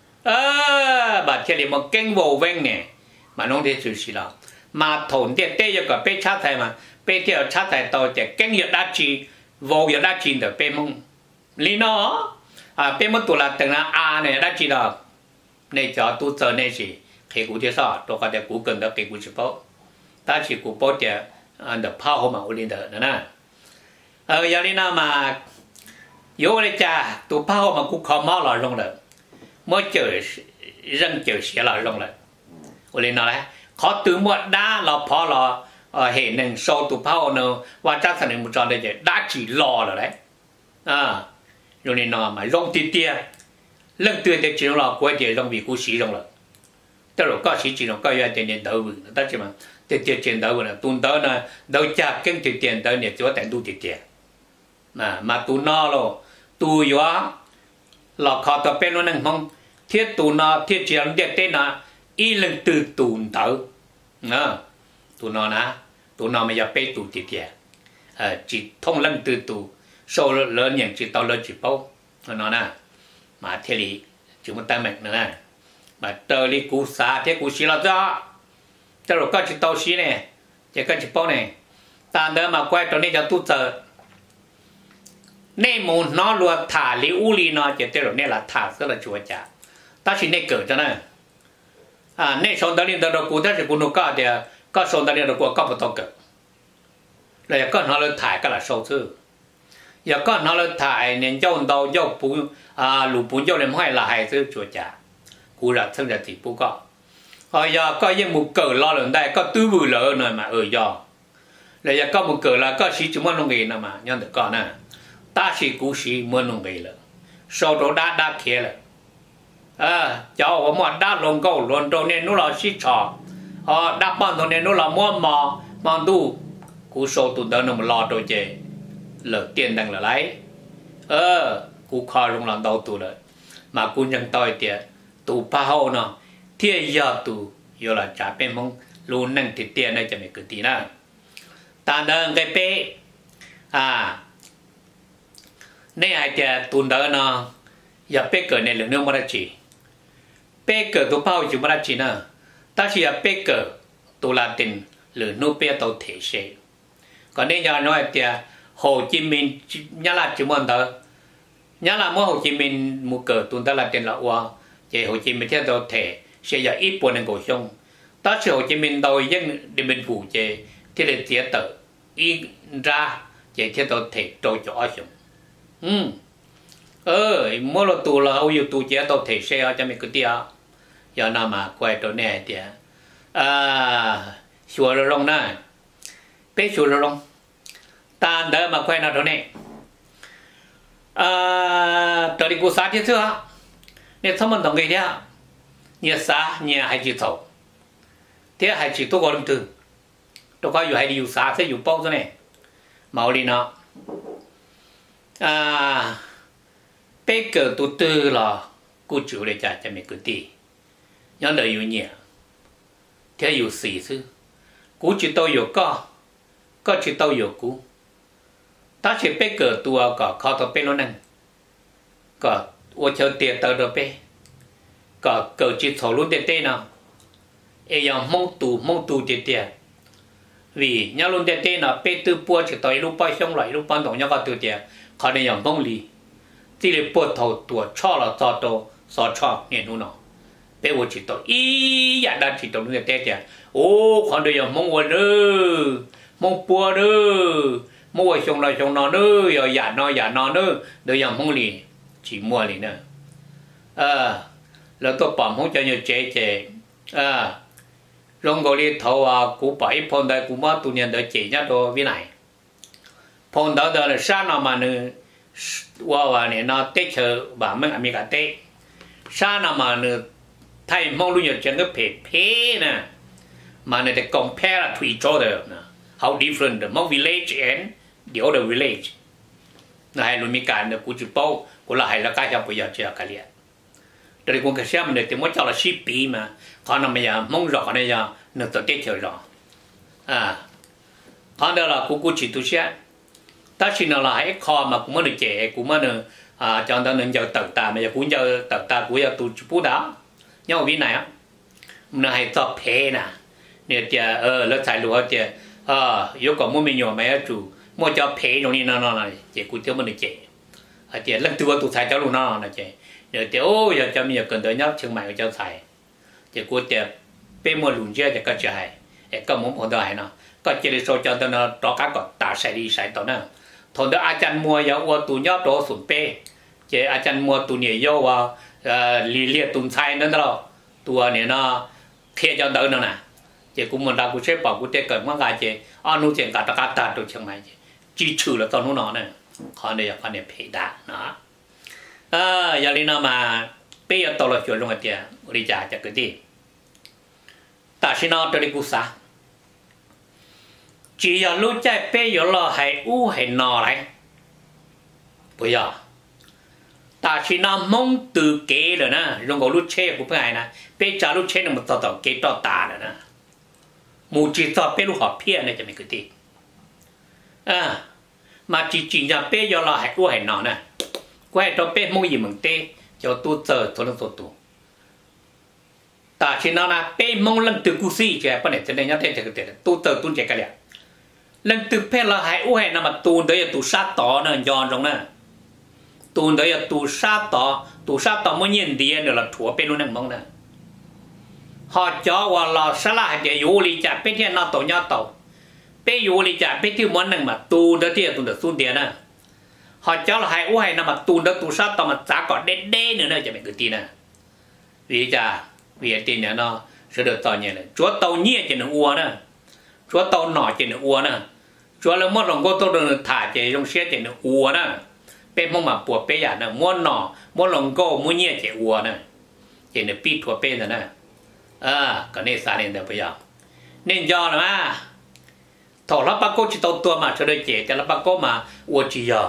à bà theo đi một kênh vô vinh nè mà nó để chủ sĩ lò mà thổn tiền tê cho cả bé chát thầy mà bé theo chát thầy tao chỉ kênh giờ đa trị vô giờ đa trị được bé mông lý nó à bé mất tuổi là từng là a này đa trị đó này cho tu giờ này gì khi cụ thế sao tôi có thể cụ cần được cái cụ chỉ bảo ta chỉ cụ bảo để anh được phao mà ổn định được nữa nè ờ giờ đi nào mà yếu đây cha tụ phao mà cũng khó máu là luôn rồi mới chờ răng chờ xé là luôn rồi ổn định nào đấy khó từ một đá là phao là hệ nên sau tụ phao nó và chắc chắn một trò đây đã chỉ lò rồi đấy à rồi nên nó mà rong tiền tiền lần tuyệt để chỉ là quay tiền rong vì cú sĩ rong rồi tức là có sĩ chỉ là có yêu tiền tiền đầu vừng đó chứ mà tiền tiền tiền đầu vừng là tuần đó là đầu cha kinh tiền tiền đầu này chỉ có tiền tu tiền tiền mà mà tu nó rồi tu yếu là khó tập bên nó nâng mong thiết tu nó thiết chỉ là điện tên là y lần từ tuần đầu à tu nó na tu nó mới giờ bê tu tiền tiền à chỉ thông lần từ tu sau lớn nhận chỉ tao lớn chỉ bao nó na mà thế thì chúng ta mệt nữa mà tờ li cú sa thế cú xí là cho cho rồi có chỉ tao xí này chỉ có chỉ bao này ta đỡ mà quay trở nên cho tu giờ nên muốn nó luôn thả li u li nó chỉ thế rồi nên là thả rất là chúa cha ta chỉ nên cởi cho nó à nên xong đó lên đó cú ta chỉ cú nó có thì có xong đó lên đó cú có một tao cởi rồi có nó lên thải cái là sâu chứ giờ có nó lên thải nên cho đầu dâu bù à lũ bù dâu lên hai là hai chứ chúa cha cú là thân là thì bù có rồi giờ có những một cờ lo lần đây có tư vừa lỡ rồi mà ở giờ là giờ có một cờ là có sĩ chúng nó nghề nào mà nhân được con nè ta sĩ cú sĩ muốn nó nghề là sau đó đã đã kia là à cháu có một đã lồng câu lồng đầu nên nó là sĩ trò họ đã bao đầu nên nó là mua mò mò tu cú sau tụi đó nó mà lo rồi chứ lỡ tiền đang là lấy ờ cú kho luôn làm đầu tụi rồi mà cú nhân tôi tiền tụ bao nó thiên giờ tụ giờ là trả bên mong luôn năng thì tiền này cho mình cứ tí na ta đang cái bé à nên ai chơi tụ đó nó giờ bé cờ này là nước mà đã chỉ bé cờ tụ bao chỉ mà đã chỉ na ta chỉ là bé cờ tụ là tiền là nước bé tàu thể sẽ còn nên giờ nói thì Hồ Chí Minh nhớ là chỉ muốn đó nhớ là mỗi Hồ Chí Minh một cờ tụ đó là tiền là qua chỉ Hồ Chí Minh theo đó thể sẽ giờ ít buồn nên cổ sông ta sẽ Hồ Chí Minh đầu dân đi bên phủ chỉ thì để tiết tự in ra chỉ theo đó thể trôi cho sông ừ ờ mỗi lần tụ là ôi yêu tụ chỉ đó thể sẽ cho mình cứ tia giờ nào mà quay chỗ này thì à chùa rồi long nè bé chùa rồi long ta đỡ mà quay nào chỗ này à trở đi cuộc sát chứ chưa nên thâm mình đồng cái thế nhà xã nhà hay chỉ thầu thế hay chỉ tôi gọi từ tôi cóอยู่hay điอยู่xã sẽอยู่bao giờ này màu đi nó à bé cờ tụt tư là cô chủ để trả cho mình cứ đi nhớ lờiอยู่nhẹ thếอยู่สี่chứ cú chỉ tôiอยู่có có chỉ tôiอยู่cú ta chỉ bé cờ tua có khó tôi bé nó nè có ô chơi tiền tờ đồ bé có cờ chỉ thầu luôn tiền tiền nào ấy giờ mong tù mong tù tiền tiền vì nhau luôn tiền tiền nào bé tư bua chỉ tới lúc bao xong lại lúc ban đầu nhau có từ tiền họ nên giờ mong lì chỉ để bua thầu tua cho là cho đồ cho cho nghe nó nào bé ô chỉ tới ý dạ đã chỉ tới luôn tiền tiền ô họ nên giờ mong quên nữa mong bua nữa mua xong là xong nó nữa giờ dạ nó dạ nó nữa để giờ mong lì chỉ mua lì nữa à là tôi bảo không cho nhiều chế chế à rong gọi đi thầu à cú bảy phong đại cú mất tu nhân để chế nhá đồ với này phong đó đó là sáng nào mà nữa qua qua này nó tết chờ bà mình ăn cả tết sáng nào mà nữa thay mong luôn nhiều chuyện cái phê phê nè mà này để compare to each other how different the mong village and the other village này luôn mi cả nữa cú chụp bao cú là hay là cái sao bây giờ chưa cái liền để con cái xem này thì mới cho là ship pi mà còn là bây giờ mong rõ này giờ nó tự tiết chờ rõ à còn đó là cú cú chỉ tu xe ta chỉ là lại kho mà cũng mới được trẻ cũng mới được à cho nên giờ tự ta bây giờ cũng giờ tự ta cũng giờ tu chụp đó nhưng mà vì này á nó hay tập phê nè nè thì ờ lớp thầy lúa thì ờ yếu còn muốn mình nhỏ mấy chủ mua cho phê trong này nó nó này chỉ cũng thiếu mình được trẻ à thì lần thứ tu thầy cháu luôn nó là trẻ rồi thì ô giờ cho mình cần tới nhóc trường mày của cháu thầy thì cô thì bên mua lùn chơi thì có chơi hay có muốn phong đời nó có chơi đi số cho nó đó các con ta sẽ đi sai tao nè thằng đó ai chăn mua giờ ô tụ nhóc đó sủng pe chỉ ai chăn mua tụ nhảy vô và lì liệt tụ sai nữa đó tụ này nó thiệt cho đỡ nữa nè chỉ cũng muốn đào cũng sẽ bảo cũng để cần mang cái chỉ anh nuôi chuyện cả tất cả ta được chẳng may chỉ chỉ trừ là tao nuôi nó này khó này khó này phải đá nó à giờ đi nào mà bây giờ tao là chuyện trong cái tiền đi trả cho cái gì ta xin nó cho đi cứu sa chỉ giờ lúc chạy bây giờ là hay u hay nọ lại bây giờ ta chỉ nằm mong từ kế rồi nè, rồi có lúc chơi cũng phải nè, bây giờ lúc chơi nó một tao tao kế tao ta rồi nè, một chỉ tao bây lúc học phía này cho mình cái gì, à, mà chỉ chỉ là bây giờ là hay qua hay nọ nè, quay cho bây mong gì mình tê, cho tôi chờ tôi nó tôi tu, ta chỉ nói là bây mong lần từ cú si chứ, bây giờ cho nên nhớ thêm cái gì, tôi chờ tôi chạy cái gì, lần từ bây là hay qua hay nọ mà tôi đấy là tôi sát tỏ nè, giòn trong nè. Tu đấy là tu sát tỏ, tu sát tỏ mới nhìn tiền rồi là thua bên luôn nè mong nè. Họ cho vào là sát là để yêu lý trả bên trên nó tổ nhau tổ, bên yêu lý trả bên tiêu món nè mà tu đấy thì tu được xuân tiền nè. Họ cho là hai u hai nè mà tu đấy tu sát tỏ mà giá còn đen đen nữa nè cho mình cứ tin nè. Vì chả vì tin nè nó sẽ được tỏ nhẹ này. Chúa tàu nhẹ chỉ được uo nè, chúa tàu nọ chỉ được uo nè, chúa là mất lòng cô tôi được thả chỉ trong xe chỉ được uo nè. Bên mong mà bùa bé giả nè, mua nọ, mua lòng cô, mua nhẹ chạy uo nè, chỉ được biết thua bên rồi nè, à, cái này sao nên được bây giờ, nên do là mà, thọ lắp bác cô chỉ tàu tua mà cho đây chạy, cho lắp bác cô mà uo chỉ giờ,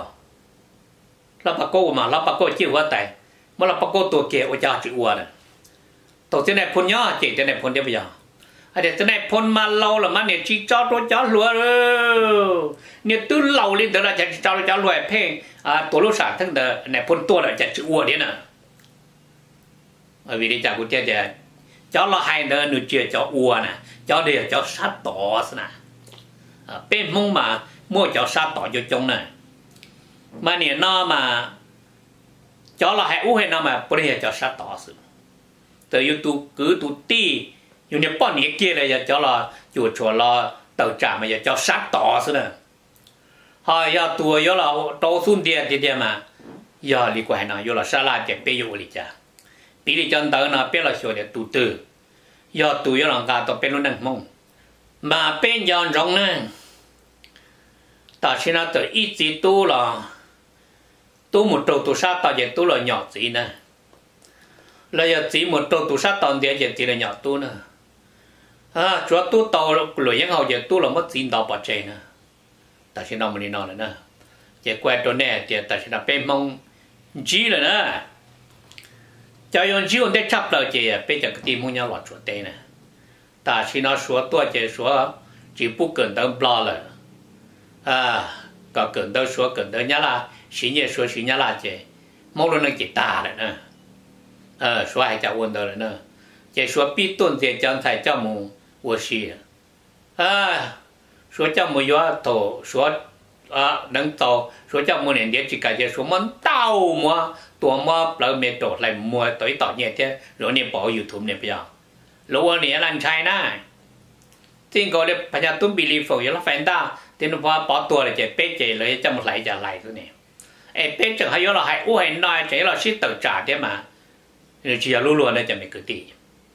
lắp bác cô mà lắp bác cô chịu quá tay, mà lắp bác cô tua kia uo cha chỉ uo nè, thọ thế này phun nhá, chạy thế này phun đi bây giờ, à để thế này phun mà lâu là mà này chỉ cho tôi cho lúa rồi, nếu từ lâu lên đó là chỉ cho cho lúa phê à tổ lúa sảnทั้งเดnày phun tua là chỉ chữ uo đấy nè, bởi vì đi chả cũng chơi chơi, cho lo hai đứa nửa chia cho uo nè, cho để cho sát tỏ nè, bên mông mà mua cho sát tỏ cho chung nè, mà nè nó mà cho lo hai u hay nó mà bữa nay cho sát tỏ sự, từ YouTube cứ tụ tiอยู่ในป้อนนี้เกี่ยเลยจะเราอยู่ชัวร์เราเต่าจ่ามาจะซัดต่อซะนะฮะยาตัวยาเราโตสุ่นเดียเดียมายาลีกว่าหน่อยยาเราซาลาเจ็บไปอยู่ลิจ้าปีนี้จันทร์น่ะเป็นเราชัวร์เนี่ยตูตือยาตัวยาหลังกาตัวเป็นรุ่นนั่งมงมาเป็นยอนรงนั่งแต่ชินะตัวอีจีตู้เราตู้หมดตัวตัวซาต่อเจ็บตู้เราหยอดสีนะแล้วยาจีหมดตัวตัวซาตอนเดียเจ็บสีเราหยอดตู้นะà chúa tu tàu lối những hậu giờ tu là mất xin tàu bỏ chạy nè, ta chỉ nói mình nói là nè, chỉ quayตัวnày chỉ ta chỉ nói bên mong chỉ là nè, cho yon chỉ on để chấp lại chỉ bên cái tim muốn nhau lọt chuột tê nè, ta chỉ nói số tua chỉ số chỉ不cần到 blo 了，啊，ก็cần到số cần到nhá là chỉ nhớ số chỉ nhá là chỉ, mong luôn là chỉ ta rồi nè, ờ số hai cháu quân đó rồi nè, chỉ số biết tuân chỉ chân thầy cháu mù我是啊，说叫么要到说啊能到说叫么年的只感觉说么到么多么老没到来么对到年的，然后你保 YouTube 呢不要，如果你烂菜呢，这个的พญาตุ้มบิลีฝอยแล้วแฟนด้าที่นุ่มว่าปอตัวเลยจะเป๊ะใจเลยจะมาไหลจะไหลตัวนี้ไอ้เป๊ะจังให้ยอเราให้อู้ให้น้อยใจเราชิดต่อจ่าได้มาchỉ là luôn luôn nàyจะไม่เกิดดี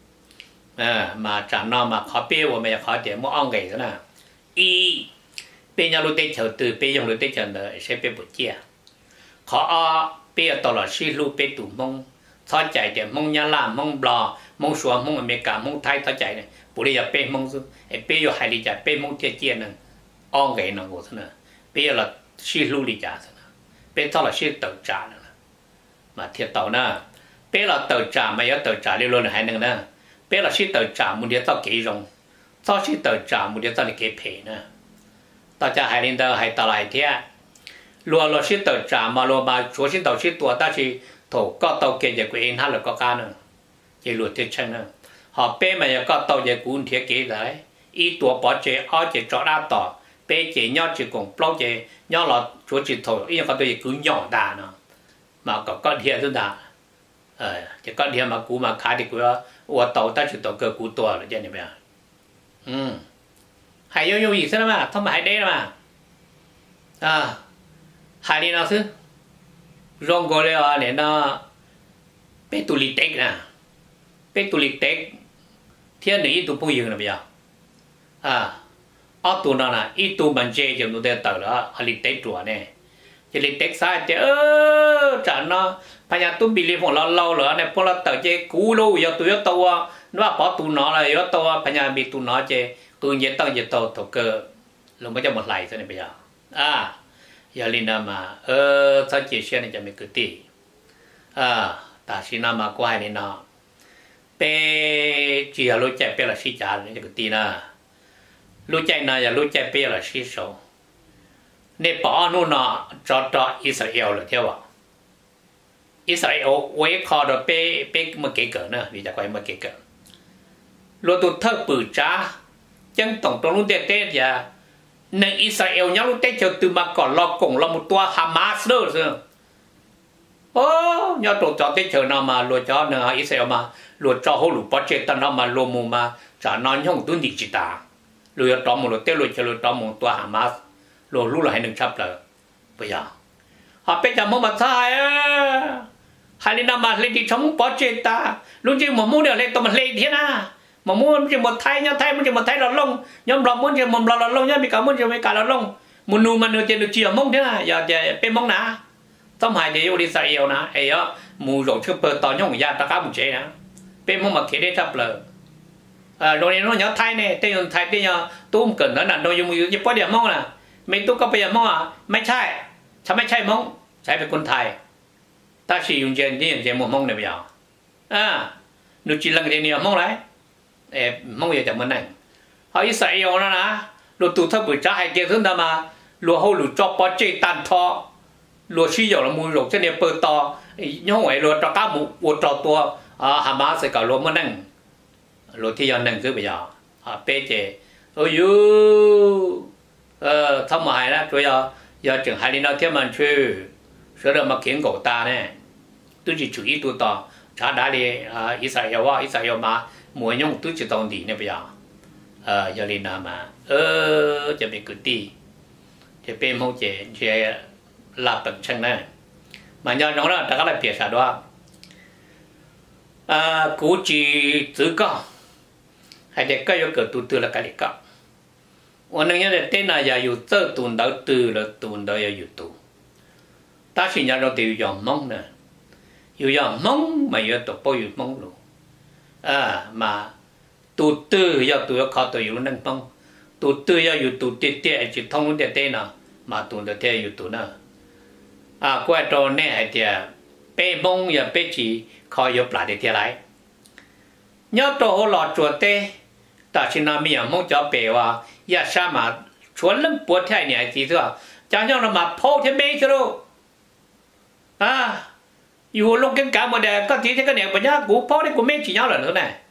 à mà chẳng nào mà khó bê của mình khó để mua ăn cái đó nè y bê nhau lúc tết chờ từ bê nhau lúc tết chờ đợi sẽ bê bột chia khó bê tao là xí lu bê tủ mông tháo chạy để mông nhà làm mông bò mông xóa mông America mông Thái tháo chạy này bữa đi giờ bê mông chứ bê vô hai đi chả bê mông chia chia nè ăn cái nó ngồi thế nè bê là xí lu đi chả thế nè bê tao là xí tàu trả nè mà thiệt tàu nè bê là tàu trả mà có tàu trả đi luôn là hai nè bé là sĩ tàu trả một điều tao kỹ rong, tao sĩ tàu trả một điều tao là kỹ phê nữa, tao trả hai linh tao hai tao lại thế, lúa là sĩ tàu trả mà lúa mà chúa sĩ tàu sĩ tua ta chỉ thổ có tàu kỹ giờ quyền hắn là có cá nữa, chỉ lúa thiết chân nữa, họ bé mà giờ có tàu giờ cũng thiết kỹ đấy, ý tua bỏ chế ở chế cho đa tỏ, bé chế nhau chỉ cùng bao chế nhau là chúa chỉ thổ ý có tôi cứ nhỏ đà nữa, mà có con thiệt thôi đà, ờ chỉ con thiệt mà cú mà khá thì của我倒但是倒个股多了，见你没有？嗯，还有有意思了嘛？他们还对了嘛？啊，海里老师，中国的话，连那贝杜里德啊，贝杜里德，天哪，都不用了没有？ à ở tụ nó là ít tụ mình chơi cho nó để tờ đó họ lịch tết chùa này chỉ lịch tết sai thì ơ chả nó bây giờ tụ bị liên phong lâu lâu rồi này, bỏ tờ chơi cũ lâu giờ tụ yếu tàu à nó bỏ tụ nó là yếu tàu à bây giờ bị tụ nó chơi tụ nhiệt tàu nhiệt tàu thổ cơ lúc mới cho một lại thế này bây giờ à giờ linh nam mà ơ sao chia sẻ này cho mình cứ tì à ta xin nam mà qua này nó bé chỉ là lối chạy bé là xí trả này cho cứ tì na lối chạy này là lối chạy bé là xí số nên bỏ nó nó cho cho Israel là theo à Israel quay khó được bé bé một cái cỡ nữa vìจะquay một cái cỡ lối tụt thơ bự trả chân tổng trong lúc tết tết giờ nên Israel nhau lúc tết chờ từ mà còn lo cùng lo một toa Hamas nữa rồi ô nhau tổ cho tết chờ nào mà lùa cho nữa Israel mà lùa cho hỗ lùa bắt chết tao mà lùa mù mà trả non nhung tuân đi chỉ ta lùa cho một lùa tết lùa cho lùa cho một toa Hamas lùa lùa là hai đừng chấp lời bây giờ họ bây giờ muốn mà sai á hai đứa nào mà lên đi chống bắt chết ta luôn chứ mà muốn được lên tao mà lên thế na mà muốn chỉ một thay nhau thay muốn chỉ một thay là lông nhóm lòng muốn chỉ một là lông nhá bị cả muốn chỉ mấy cả là lông muốn nu mà nửa tiền được chiều mông thế nào giờ giờ bên mông nà tóm hai để đi xài yêu nà ấy á mù rộng chưa bờ tỏ nhông ra ta cá một chế nà bên mông mà kể để chấp lời à rồi nó nhớ thay này tên thay tên nhá tôi không cần nó là đâu dùng dùng bao điểm mông nè mình tôi có bây giờ mông à mấy chai sao mấy chai mông chai về con thay ta chỉ dùng tiền đi dùng một mông này bây giờ à nó chỉ là cái này mông đấy mong gì chẳng muốn này họ Israel nó nè lúa tụ thấp bưởi trái hay kia thứ nào mà lúa hậu lúa cho bao chơi tàn thọ lúa suy dầu là mùi rộng trên này bờ to nhưng ngoài lúa cho cá mù bột trò tua Hamas sẽ cả lúa mất năng lúa thì giờ năng cứ bây giờ họ bê chế ôi yu ờ thăm mà hay đó rồi giờ giờ trường hai đi nào thêm mình chơi rồi đó mà kiến cổ ta nè tôi chỉ chú ý tôi to trả đá đi Israel wa Israel mà mỗi nhung tôi chỉ tông đi nè bây giờ ờ giờ lên nào mà ơจะเป็นกุฏิจะเป็นมงเจจะลาปังชังนะmà nhớ nó là ta lại biết sao đó à cú chỉ tự có hay để cái cái tu tu là cái gì cảวันนึงเนี่ยtên là giờอยู่tự tuần đầu từ là tuần đầu giờอยู่tu ta chỉ nhớ nó tiêu dòng mong nèอยู่dòng mong mà giờ tụ baoอยู่mong luôn à mà tụ tư giờ tụ khó tụอยู่นั่นmong tụ tư giờอยู่tụ tiệt tiệt chỉ thông tiệt tiệt nào mà tụ tiệt tiệtอยู่tụ nào à qua trò này hay tiệt bé mong giờ bé chỉ khó giờ lại tiệt tiệt lại nhớ trò hồ lọt chuột tê ta chỉ nói mình mong cho béว่าอย่าสามารถชวนเรื่องปวดแท้เนี่ยจีตัวจังยังเรามาพ่อเทเมย์ตัวอ่าอยู่ลงกันกลางมาเด็กก็ทีที่กันเนี่ยปัญญากูพ่อได้กูไม่จีnhau là nữa này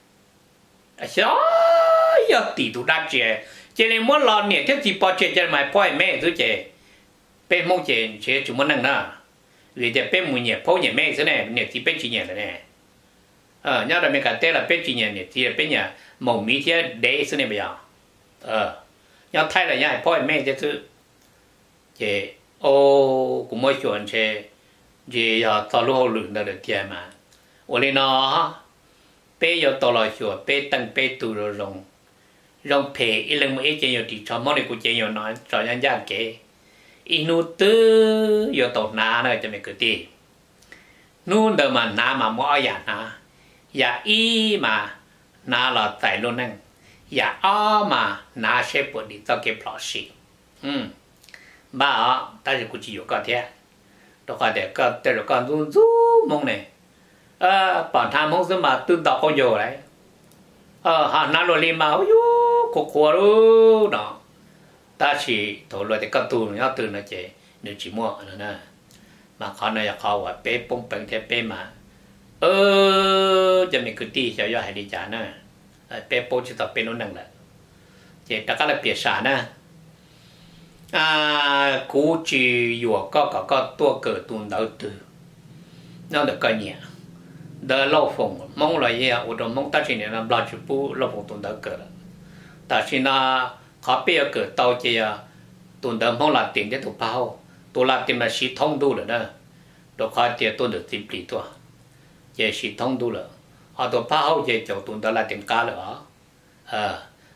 sao giờ tỷ tụ đa chế chế này muốn loเนี่ยที่จีปอเจจะมาพ่อแม่ตัวเจเป็นมงเจเจจุมันนั่งนะหรือจะเป็นมือเนี่ยพ่อเนี่ยแม่ซะเนี่ยเนี่ยที่เป็นจีเนี่ยเลยเนี่ยเออเนี่ยเราไม่กันเต้ละเป็นจีเนี่ยเนี่ยที่เป็นเนี่ยหม่งมีที่เดย์ซะเนี่ยไปยังเออยังไทยละเนี่ยพ่อแม่จะคือเจโอ้กูไม่ชวนเจเจอยากต่อลูกหลุดนั่นเลยเทียมาวันนี้เนาะเป้ยต่อลอยชัวเป้ตั้งเป้ตูรลงลงเพย์อีเรื่องมันเอเจยติดชอบมองในกูเจยน้อยจอยันยากเก๋อีนูตื้อยต่อหน้าเนี่ยจะไม่เกิดตีนู่นเดิมมันน้ามามั่วอย่านะอย่าอีมาน้าเราใส่ลงนั่งอย่าอ้อมาน้าเชฟปวดดีต้องเก็บพลอสิอืมบ้าอ๋อแต่กูจะอยู่ก็เท่าตัวก็เด็กก็แต่ละก็รู้รู้มองเนี่ยเออป่อนทำมองสมาตื่นต่อเขาอยู่เลยเออหาน้าโรลีมาโอ้ยขวขวรู้เนาะตาชีถอดเลยแต่ก็ตื่นเนี่ยตื่นนะเจนึกจีมัวนั่นนะมาเขาเนี่ยเขาว่าเป๊ะปงเป่งเทเป๊ะมาเออจะมีคือตีจะย่อให้ดีจ้านะเป๊ะโปจิตเป็นนู่นนั่งแหละเจตะก็เลยเปลี่ยนสานะอ่ากูจีอยู่ก็ก็ก็ตัวเกิดตุนดาวตื่นนั่นเด็กก็เนี่ยเดินเล่าฟงมองอะไรเนี่ยอุดมมองตัดสินเนี่ยนะบลาจูปูเล่าฟงตุนดาวเกิดตัดสินนะเขาเปียเกิดเตาเจียตุนดาวมองหลักติ่งจะถูกเผาตัวหลักติ่งมาชีท้องดูเลยนะตัวเขาเจียตัวเดือดติ่งปลีตัวเจียชีท้องดูเลยเอาตัวเผาเจียเจ้าตุนดาวหลักติ่งกาเลยเหรอเออ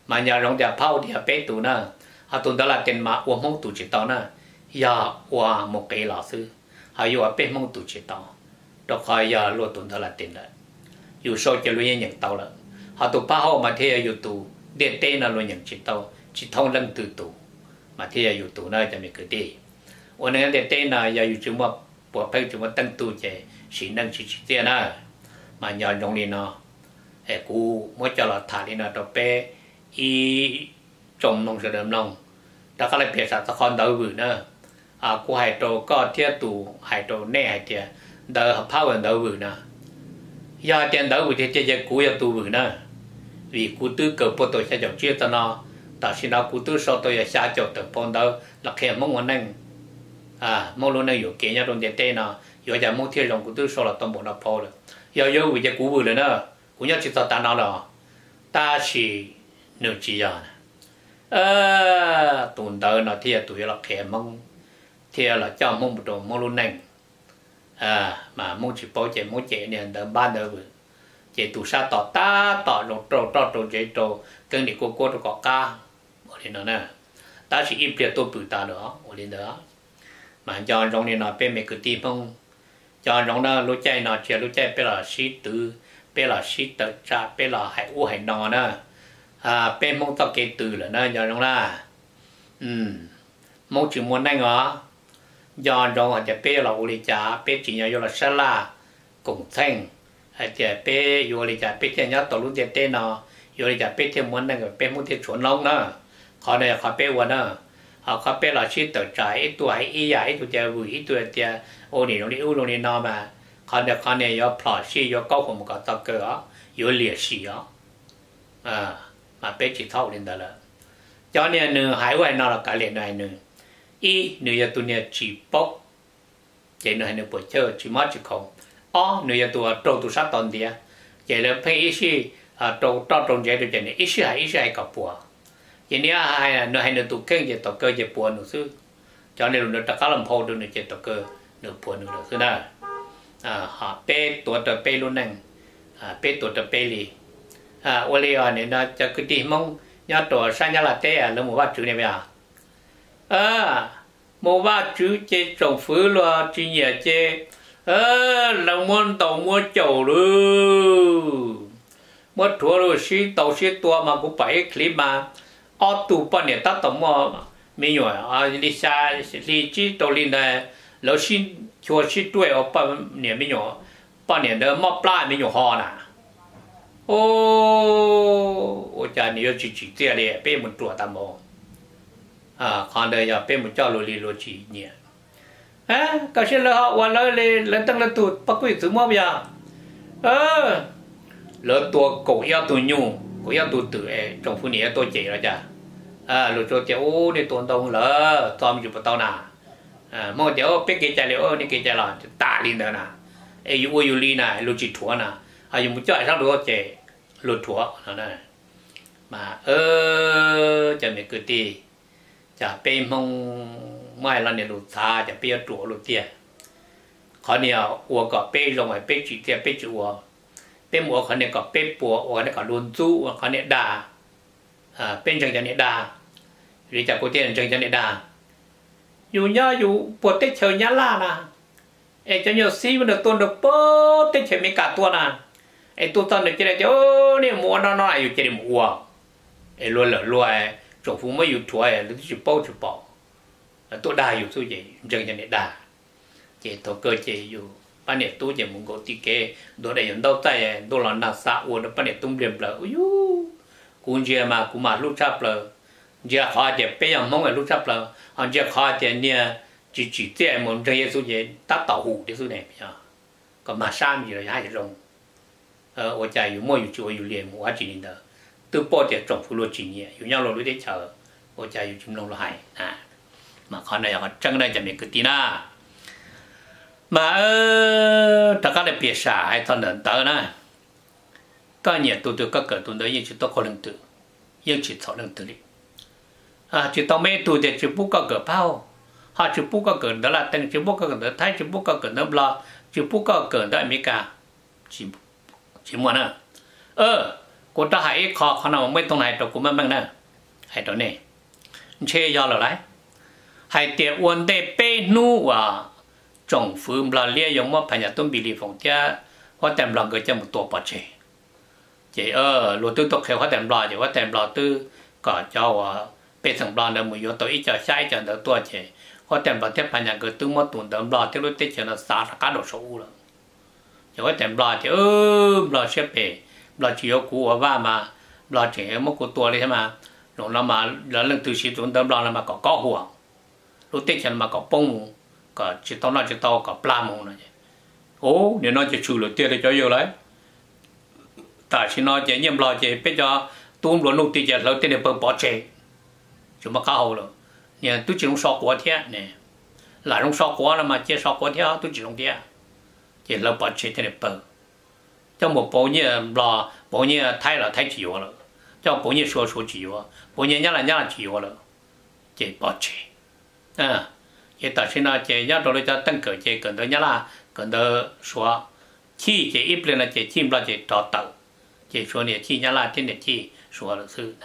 mà nhà rong để phao thì bé tụ na à tụ đó là tiền mà uống mông tụ chỉ tao na ya uống một cái lọ sư hay yêu bé mông tụ chỉ tao đó khai ya luôn tụ đó là tiền đấy yêu sau cho luôn nhận tao là họ tụ phao mà thế yêu tụ điện tên là luôn nhận chỉ tao chỉ thông lần từ tụ mà thế yêu tụ na cho mình cứ đi ôn này điện tên là ya yêu chúng mà bộ phim chúng mà tăng tụ chế chỉ năng chỉ chỉ tiền na mà nhà rong đi nó ê cú mỗi cho là thả đi nó đó bé y trồng nông sản đầm nông đã có lại biệt sản ta còn đầu vử nữa à cú hải trâu có thiết tù hải trâu nè hải tiệt đầu hợp phao đầu vử nữa giờ tiền đầu vử thì chơi cú giờ tù vử nữa vì cú tư cầu bộ tôi sẽ chọn chia cho nó ta xin nó cú tư sau tôi sẽ chọn từ phong đầu là khéo mong muốn năng à mong luôn năngอยู่kia nhau trong tiền tệ nó giờ giờ mong thiết trong cú tư sau là toàn bộ nó phao rồi giờ giờ vì chơi cú vử rồi nữa cú nhau chỉ tao ta nó là ta chỉ nửa chỉ giờ ờ tuần tới nó thì tụi là kẻ mong thì là cho mong một đồ mong luôn nè à mà mong chỉ bảo chế mong chế này đỡ ban đỡ vừa chế tụ sa tỏ ta tỏ rồi trâu trâu trâu chế trâu cơn đi cô cô trâu cọ ca ở đây nó nè ta chỉ im biệt tôi bự ta nữa ở đây đó mà cho trong này nó bên mấy cái tim không cho trong đó lúa chay nó chỉ lúa chay bên là xí tử bên là xí tử cha bên là hải u hải nọ nè à bên mong tao kể từ là nơi giờ trong là um mong chỉ muốn anh ngó giờ trong họจะbên là u li cha bên chỉ nhớ là sa la cùng thanh hayจะbên u li cha bên chỉ nhớ tổ lúc tiền nó u li cha bên thì muốn anh bên muốn thì chuẩn long nữa họ này họ bênวันnữa họ họ bên là chỉ tự trái tuổi ý giải tuổiจะvui tuổiจะô này nó đi u nó đi nó mà họ này họ này có plot xí có câu không có tao cơ á có liệt xí á à mà bé chỉ thâu lên đó là cho nên nửa hải ngoại nó là cả liền này nửa y nửa giờ tụi này chỉ bốc chỉ nửa hai nửa buổi chơi chỉ mất chỉ không ó nửa giờ tụi trâu tụi sát toàn địa chỉ là phải ít xí à trâu trâu trâu chơi được chỉ này ít xí hay ít xí hay cả bùa chỉ nếu hai là nửa hai nửa tụi kênh chỉ tụi cơ chỉ bùa nửa xứ cho nên nửa tất cả làm phô được nửa chỉ tụi cơ nửa bùa nửa xứ đó à họ bé tụi tụi bé luôn nè à bé tụi tụi bé li à ô liu này nó cho cái gì mong nhớ tổ sang nhà là té à nó mua bát chữ này bây giờ à mua bát chữ chơi trồng phứ lo chơi nhẹ chơi à là mua tàu mua chầu luôn mua thua rồi xí tàu xí tua mà cũng phải clip mà ở tủ bao nhiêu tao tàu mua mấy nhồi à đi xa đi chỉ tàu lên này lão xin chùa xí tuổi ở bao nhiêu mấy nhồi bao nhiêu đó mua pla mấy nhồi ho nè ô ô cha nhiều chỉ chỉ tiếc đấy bé một tuổi tầm mồ à còn đây giờ bé một cháu lôi lì lôi chỉ nhỉ à cái gì là họ quan lên lên lên tăng lên tuổi bắt quỷ thứ mấy giờ ờ lớn tuổi cổ yêu tuổi nhung cổ yêu tuổi tử ấy trong phụ nữ tôi chỉ rồi cha à lúc cho cháu ô đi tuần đông lỡ tóm chụp tao nà à mỗi cháu bé kia chạy liệu đi kia chạy là tạ lên đó nà ấy yêu yêu li nà lúc chỉ thua nà à dùng một chọi sang đó chế lột thua nó này mà ơ chả mấy cái gì chả bên mong mai là này lột xa chả bên chuột lột tiền khó nhiều uo có bên rồi bên chỉ tiền bên chuột bên uo khó này có bên bùa uo này có luôn chú khó này đà à bên chẳng chẳng này đà vì chả có tiền chẳng chẳng này đà dù nhá dù bùa tết chờ nhá là nè ê cho nhiều xí mà được tôn được bớt tết chờ mấy cả tuần à ê tôi thân được cái này chứ này mua nó nó lại cái này mua ê luôn là luôn chủ phụ mới dùng thuốc ấy nó chỉ bao chỉ bao tôi đa dùng số gì chẳng chẳng này đa chỉ tôi cơ chỉ dùng ban này tôi chỉ muốn có tí cái đồ này dùng đâu tay tôi là nát sa uốn nó ban này tung điểm lờ ui cũng chỉ mà cũng mà lúc chắp lờ chỉ khó chỉ bây giờ mong là lúc chắp lờ họ chỉ khó chỉ nha chỉ chỉ cái muốn chơi số gì tát tàu hủ cái số này bây giờ còn mà sam gì rồi hai cái rồng ờ ở chạy dùng mua dùng chùa dùng liền mua chỉ nên từ bỏ tiền trồng phụ lúa chỉ nhẹ dùng nhau lúa để chờ ở chạy dùng chim lông lúa hải à mà con này họ trăng đây chẳng biết cái gì na mà tất cả là biệt xã hay thằng đàn tớ na có nhiều tụi tụi các cỡ tụi đó nhưng chỉ tao có lần tự nhưng chỉ thọ lần tự đi à chỉ tao mấy tụi thì chỉ bút các cỡ bao họ chỉ bút các cỡ đó là tên chỉ bút các cỡ đó thay chỉ bút các cỡ đó là chỉ bút các cỡ đó mấy cả chỉ chỉ muốn à ờ cô ta hãy khó khăn nào mấy tuần này tôi cũng mang nè hãy đó nè chơi do là đấy hãy tiệt uốn để bê nu và trồng phun là lia giống mà phải nhà tôi bị lì phòng cha hoa tèm lòng cái cho một tổ bát chế chỉ ờ luôn tôi tục theo hoa tèm lò chỉ hoa tèm lò tư cả cho bê sừng lò nữa một yếu tố ít cho sai cho đỡ tua chế hoa tèm lò tiếp phải nhà cái tư mất tuần đỡ lò tiếp lúc tết cho nó xả cả đồ số rồi chỉ hoa tèm lò chỉ ơ lò xếp bể lò chỉ có cú ở va mà lò chỉ một cú tua đấy mà rồi nó mà là lần từ xí tuần đỡ lò là mà có có hùa lúc tết cho nó mà có bông có chỉ tao nói chỉ tao có pla mông này, ô nếu nói chỉ chủ lực tiền thì cho nhiều đấy, tại chỉ nói chỉ nhầm lo chỉ biết cho tuôn luôn nụ tiền chỉ lâu tiền để bơm bỏ chế, chúng mà cao rồi, nhà tôi chỉ dùng sọ quá thế này, lại dùng sọ quá là mà chỉ sọ quá thế tôi chỉ dùng thế, chỉ lâu bỏ chế tiền để bơm, trong một bộ như lo bộ như thay là thay chỉ rồi, trong bộ như số số chỉ rồi, bộ như nhá là nhá là chỉ rồi, chỉ bỏ chế, à chỉ tại sao nó chỉ nhớ rồi cho tăng cường chỉ cần đó nhớ là cần đó số chi chỉ ít lên là chỉ chim là chỉ trọ tàu chỉ số này chi nhớ là trên này chi số là sự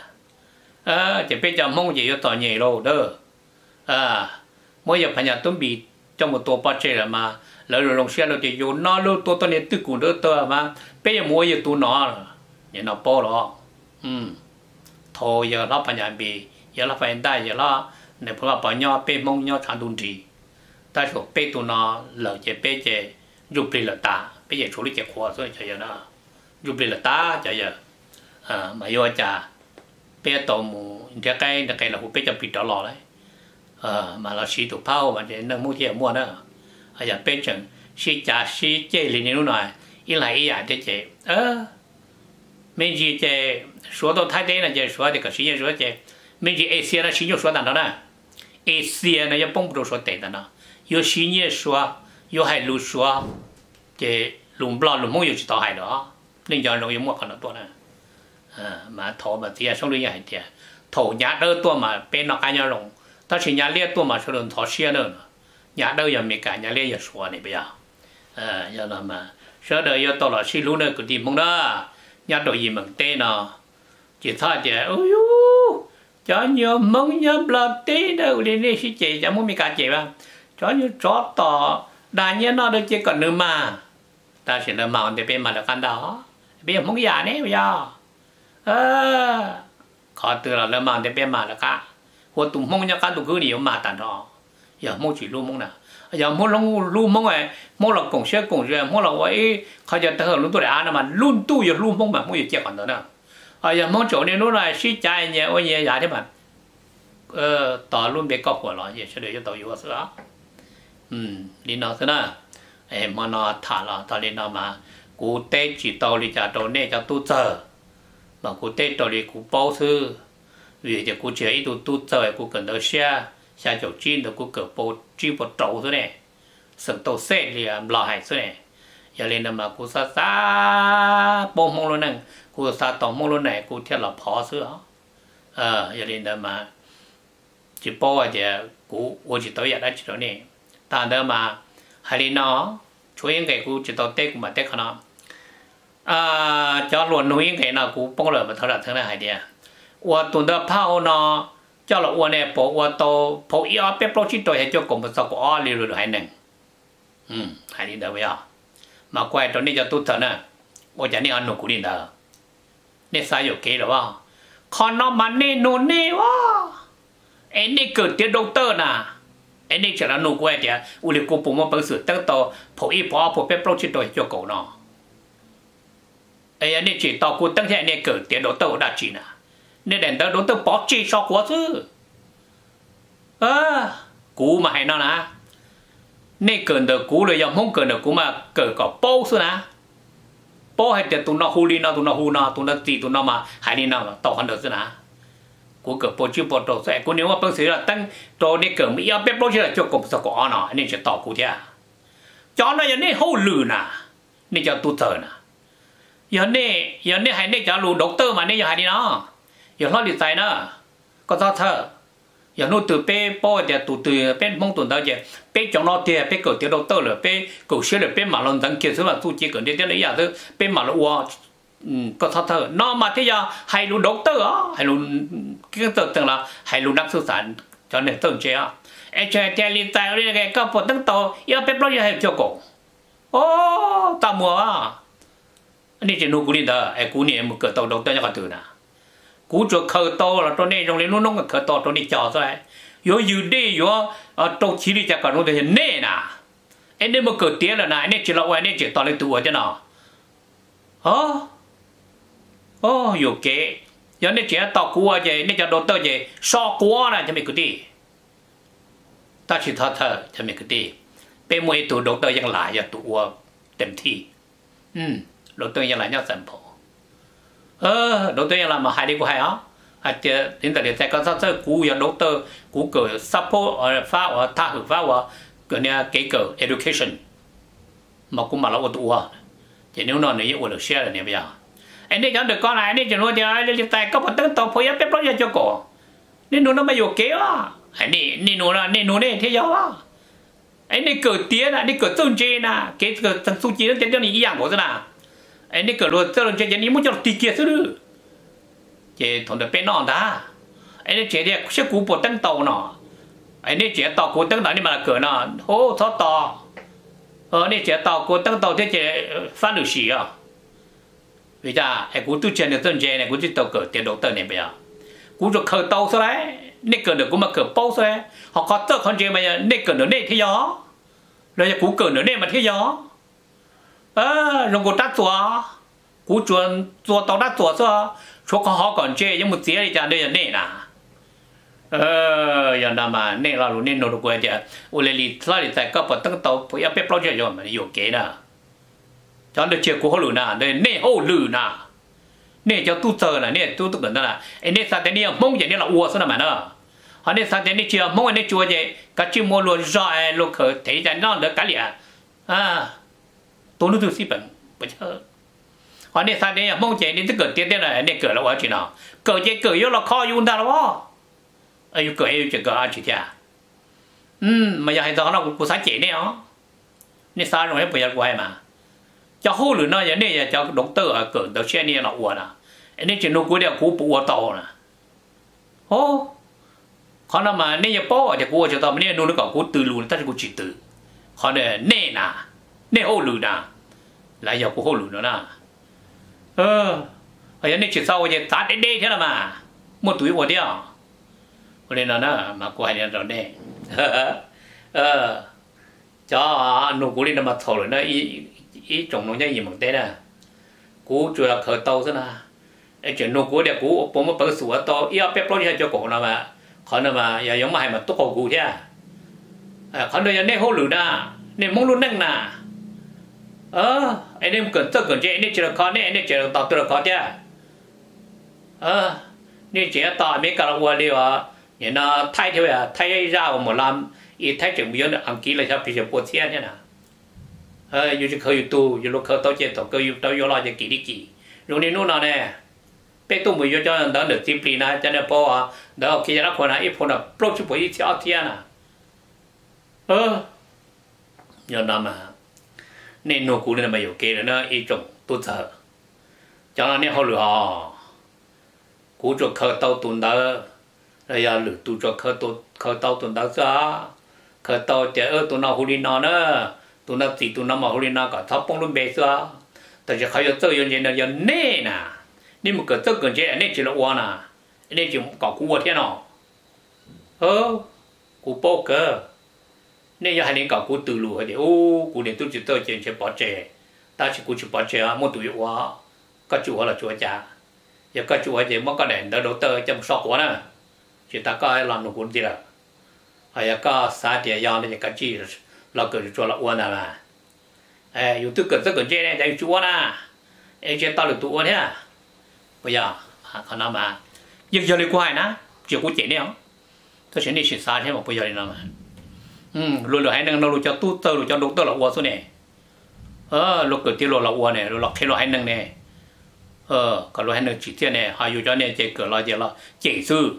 à chỉ bây giờ mong gì cho tao nhảy rồi đó à mỗi giờ phải nhà tôi bị trong một tổ bao chơi là mà lỡ rồi lòng xe rồi thì vô nó luôn tôi tôi này tự cũng đỡ tôi mà bây giờ mỗi giờ tôi nó nhà nó bao rồi um thôi giờ nó phải nhà bị giờ nó phải đại giờ nó nếu mà bảo nhau bê mông nhau thằng đun trì, ta số bê tụi nó lỡ chế bê chế giúp đi là ta, bê chế处理chế khoa rồi cho giờ nó giúp đi là ta cho giờ, à mà yêu cha bê tàu mù cái cái là cái là bê cho bị đỏ lò đấy, à mà là xí tụ phao mà để nâng mua tiền mua nữa, à giờ bê chừng xí cha xí chế liền như này, ít lại ít à để chế, ơ mình chỉ chế số đồ thái đấy là chế số thì cái xí chế số chế, mình chỉ Asia là xí nhiều số đàn đó nè. Asia này cũng bông bông số tệ đó, có sinh nhật số, có hải lục số, cái lùng bò lùng mông có chỉ tao hải đó, nên giờ nó có mua con nó to nè, à mà thổ mà tiền xong rồi hải tiền, thổ nhà đâu to mà bên nó cái nhà lùng, ta chỉ nhà liệt to mà số lượng thổ xe nữa, nhà đâu giờ mấy cái nhà liệt giờ số này bây giờ, à giờ là mà, số đời giờ to là xí lú nữa cứ tìm mông đó, nhà đồ gì mừng tên nó, chỉ thay tiền, ôi cho nhiều mong nhớ là tí đâu đi đi xí chị chẳng muốn mi cả chị ba cho nhiều chó tỏ đà nhiên nó được chỉ còn nữa mà ta chỉ là màu để bên mà được ăn đó bây giờ muốn giả đấy bây giờ ơ khó từ là là màu để bên mà được cả hoặc tụi mong nhớ cả tụi cứ điều mà tàn đó giờ mong chỉ lu mong nào giờ mong lu lu mong này mong là cùng xe cùng rồi mong là vậyเขาจะเธอรู้ตัวได้อ่านมันลุ่นตู้อย่าlu mong mà mongอย่าเจ็บก่อนนะà giờ mong chỗ này nó là xí trái nhẹ ôi nhẹ giả thế mà ờ tỏ luôn biết có của nó vậy cho để cho tàu yếu sữa um đi nó thế nào em mà nó thả là thả lên nó mà cú tê chỉ tàu đi trả tàu này cho tu chờ mà cú tê tàu đi cú bao sư vì giờ cú chơi ít tu tu chờ cú cần đỡ xe xe chỗ chín được cú cỡ bao chín bao trâu thế này sừng tàu xe thì lò hải thế này giờ lên mà cú sa sa bông mông luôn nè cú sa tàu mông luôn này cú theo là phó sữa ờ giờ lên mà chỉ bao thì cú tôi chỉ tới giờ đã chỉ đó nè ta đó mà hay đi nó chú ý cái cú chỉ tới tết cũng mà tết nó à cho luôn nuôi cái nào cú bao giờ mà thôi là thế này hay đi à tuần đó phao nó cho là uốn này bộ uốn to bộ yếu bé pro chỉ tôi hay cho cùng một số có liều rồi hay nè um hay đi đâu vậy mà quay chỗ này cho tôi thở nè tôi chẳng đi ăn nụ cú đi đâu nên sao nhiều kế rồi không còn nó mà nên nụ nè quá anh đi cử tiền đầu tư nè anh đi chỉ là nụ quay thì u liều cú bùng mà bằng sự tăng to bộ yếu bỏ bộ bé pro chỉ tôi cho cậu nó anh đi chỉ tao cú tăng thêm anh cử tiền đầu tư đã chỉ nè nên đèn tao đối tượng bỏ chi so quá chứ à cú mà hay nó nè nên cần được cú rồi dòng không cần được cú mà cần có bao xưa nè bao hay tiền tụi nó hu đi nó tụi nó hu nó tụi nó tì tụi nó mà hay đi nó tao không được xưa nè cú cần bao chi bao đồ sẽ cú nếu mà bao xưa là tăng rồi nên cần mỹ bé bao chi là cho cùng sao có nó nên sẽ tao cú thế cho nó giờ nên hô lử nè nên cho tụi thợ nè giờ nên giờ nên hay nên cho lù đốc tơ mà nên giờ hay đi nó giờ nó đi tay nữa có sao thở giờ nó từ pe po thì từ từ pe mong tuần đó chứ pe trong nó thì pe cầu tiêu đầu tư rồi pe cầu xe rồi pe mà lần thằng kia số là tu chỉ cần đi tới lấy giờ thôi pe mà nó uo có thọ thơ nó mà thế giờ hay luôn đốc tơ á hay luôn cái tơ từng là hay luôn đắc xuất sản cho nên tơ chế á em chơi theo liên tài đây cái các bộ tăng tàu yêu bếp lo hay cho cổ ô ta mua á anh chỉ nuôi cú đi đó em cú này một cỡ tàu đốc tơ cho cả từ nè cú cho khờ tàu là cho nên trong này nó nó khờ tàu cho nên chào rồi yo you đi yo ở trong chỉ đi chắc cả nó thì nè nè em đi một cỡ tiền là nè anh chỉ là anh chỉ tao lấy tụ ở trên nào hả ô yo kế giờ này chỉ tao cú ở đây này cho đầu tư gì so cú là cho mình cứ đi ta chỉ thở thở cho mình cứ đi bên môi tụ đầu tưยังlại giờ tụเต็มที่อืมđầu tưยังlại nhau sản phẩm ờ đầu tưยังlàm mà hay đi của hay á à thì hiện tại thì có rất rất cú giờ đầu tư cú cỡ support ở phá ở thà hữu phá ở cái này cái cỡ education mà cũng mà lâu tụ à chỉ nếu nó này yêu được share là này bây giờ anh đi cho được con này anh đi cho nó thì anh tại có một tấn tàu phơi bếp nó cho cổ nên nó nó mới vô kế á anh đi nên nó là nên nó này thế giờ á anh đi cỡ tiền à đi cỡ tôn chế nè cái cỡ thằng su chi nó tiền cho này dạng của thế nào anh đi cỡ luôn tôn chế cho này muốn cho tì kia chứ chế thằng được bên nọ đã anh đi chế đi sẽ cú bộ tấn tàu nọ anh đi chế tàu cú tấn tàu đi mà cỡ nọ hô thoát tàu ờ đi chế tàu cú tấn tàu thế chế phát được gì à bây giờ ai cú tu chân được tôn chế này cú chỉ tàu cỡ tiền đầu tư này bây giờ cú cho khởi tàu sao đấy nét cỡ được cú mà cỡ bao sao đấy họ có tơ con chế bây giờ nét cỡ được nét thế gió rồi cú cỡ được nét mà thế gió ờ rồi cú đắt chùa cú chuẩn chùa tàu đắt chùa sao số họ còn chế nhưng một xíu thì chả đây là nét à ờ giờ nào mà nét là luôn nét nó được quay chứ ôi lì lại thì tại các bạn tăng tàu phải áp bao nhiêu rồi mà nhiều kế nè cho nên chuyện của họ lử nè đây nét họ lử nè nét cho tu sờ nè nét tu tu gần đó là anh nét sao thế này mong vậy nét là uo sao mà nó họ nét sao thế này chưa mong anh nét chua vậy các chim mua luôn rồi luôn khởi thấy rằng nó được cái gì à tôi nó tu sĩ bệnh bây giờ họ nét sao thế mong vậy nên tức cỡ tiền tiền là nét cỡ là quá chuyện nào cỡ vậy cỡ yếu là khó dùng ta đó ai cỡ ai chỉ cỡ ai chỉ thế um mà giờ hay đó là cũng sáng chế nè ó nét sao rồi bây giờ quay mà cho hô lửa nó vậy này cho doctor ở cỡ đầu xe này là uổng à anh ấy chỉ nuôi cuối đều cú bùa tàu nè ô còn là mà nên giờ bỏ thì cú cho tao mà nên nuôi nó còn cú từ lùn ta chỉ cú chỉ từ còn này nè nè nè hô lửa nè lại giờ cú hô lửa nữa nè ờ ở đây chỉ sau giờ tát đến đây thế là mà một túi uổng đeo cho nên là nó mà quay đến rồi đây ờ cho nuôi cú đi nó mà thổi rồi nó ý trồng nó nhảy gì một thế nè cú chưa là khởi tàu thế nào em chuyện nô cú để cú bố mà bớt sủa to ý bếp lo cho cổ nào mà khó nào mà giờ giống mà hay mà tốt cổ cú thế à khó nào giờ nên hô lử nè nên mong luôn nâng nè ờ anh em cần tất cần chơi anh em chỉ là khó nên anh em chỉ là tàu tôi là khó thế ờ nên chỉ là tàu mấy cái là qua đi à nhà nó thay theo à thay ra một làm ý thay chừng bây giờ ăn kỹ là sao bây giờ bột xe thế nào ờ dù chỉ khởi tu dù lúc khởi tàu chơi tàu cơ dù tàu vô lo cho kỹ đi kỹ rồi nên nó nè bé tôi mới cho nó được discipline na cho nên bỏ à đó khi nó còn là ít phần là pro chút ít theo thiên à ờ giờ nào mà nên nó cũng nên mà有给人呢一种不测cho nên nên họ lừa cú cho khởi tàu tuần đó rồi giờ lừa tu cho khởi tàu khởi tàu tuần đó sao khởi tàu chỉ ở tuần nào huli nó nữa tuần nào chỉ tuần nào mà huli nó cả thắp bông luôn bé saoแต่จะเขาจะเจออย่างนี้อย่างนี้นะนี่มันเกิดเจอเกิดเจอเนี่ยจีละวัวนะเนี่ยจีก่อกูวัวเท่านั้นเออกูโป๊กเกอเนี่ยยังให้เนี่ยก่อกูตื่นรู้เดี๋ยวโอ้กูเนี่ยตู้จิตเตอร์เจนเชปอเจตาชิกูชิปอเจอ่ะมั่วตุยวัวก็จัวละจัวจ้าอย่าก็จัวเจมันก็เด่นเดอเตอร์จำสอกวัวนะจิตตาก็ให้ลำหนุนจีละไอ้ก็สาเดียยอนเนี่ยก็จีเราเกิดจัวละวัวนะมาê, yêu tư cẩn rất cẩn chơi này, đây chúa na, em chơi tao được tụ thế à, bây giờ, còn nào mà, giờ giờ đi qua na, chưa có chuyện đấy không, tôi sẽ đi chuyển xa thế mà bây giờ đi nào mà, um, luôn rồi hay năng luôn cho tu tơ luôn cho doctor là uo số này, ờ, lúc cởi tiêu là uo này, rồi lọc thêm lo hay năng này, ờ, còn lo hay năng chỉ tiền này, hay yêu cho này chơi cởi lo chơi lo chỉ sư,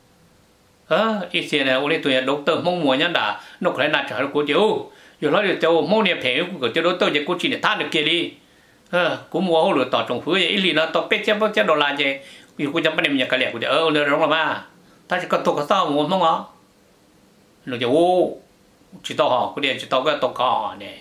ờ, ít tiền này, ôi tụi doctor mong muốn nhá đã, nó có thể là trở được cố chiếu. rồi nói được cho môn này phải của cho đối tượng chỉ có chỉ để than được kia đi ờ cũng mua hồ lửa tỏ trồng phứ vậy lì nó tỏ pet chế chế đồ là gì vì cũng chẳng biết mình cái lẹ cũng được ờ lửa rong là mà ta chỉ có tổ cái sao muốn không á nó就ô chỉ tao họ cái điện chỉ tao cái tao họ này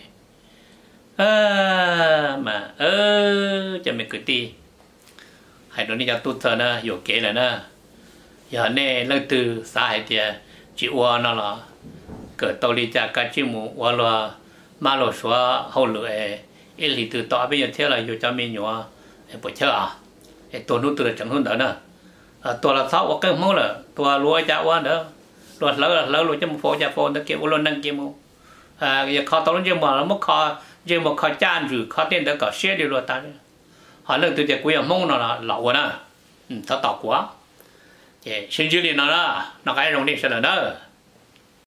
à mà ơ cho mình cứ đi hay nói đi cho tôi thở nè hiểu kể là nè giờ này lần từ xã hội thì chỉ qua nó là cỡ tàu đi cha cá chim mù qua là mà lo xóa hậu lửa ấy thì từ tao bây giờ theo làอยู่cho mình nhỏ buổi chơi àตัวนู้นตัวchẳng hơn nữa nèตัวละsáu cái món làตัวlúa cha qua nữa rồi lỡ lỡ rồi cho một phố cha phố nó kêu luôn năng kêu mù à giờ khó tao nó chưa mà nó mất khó chưa mà khó chan rồi khó tiền để có xe đi rồi ta họ lần từ giờ cuối mong nó là lẩu nè, ừ, tao tao quá, sinh dưỡng nó đó, nó cái rong đi sao nữa.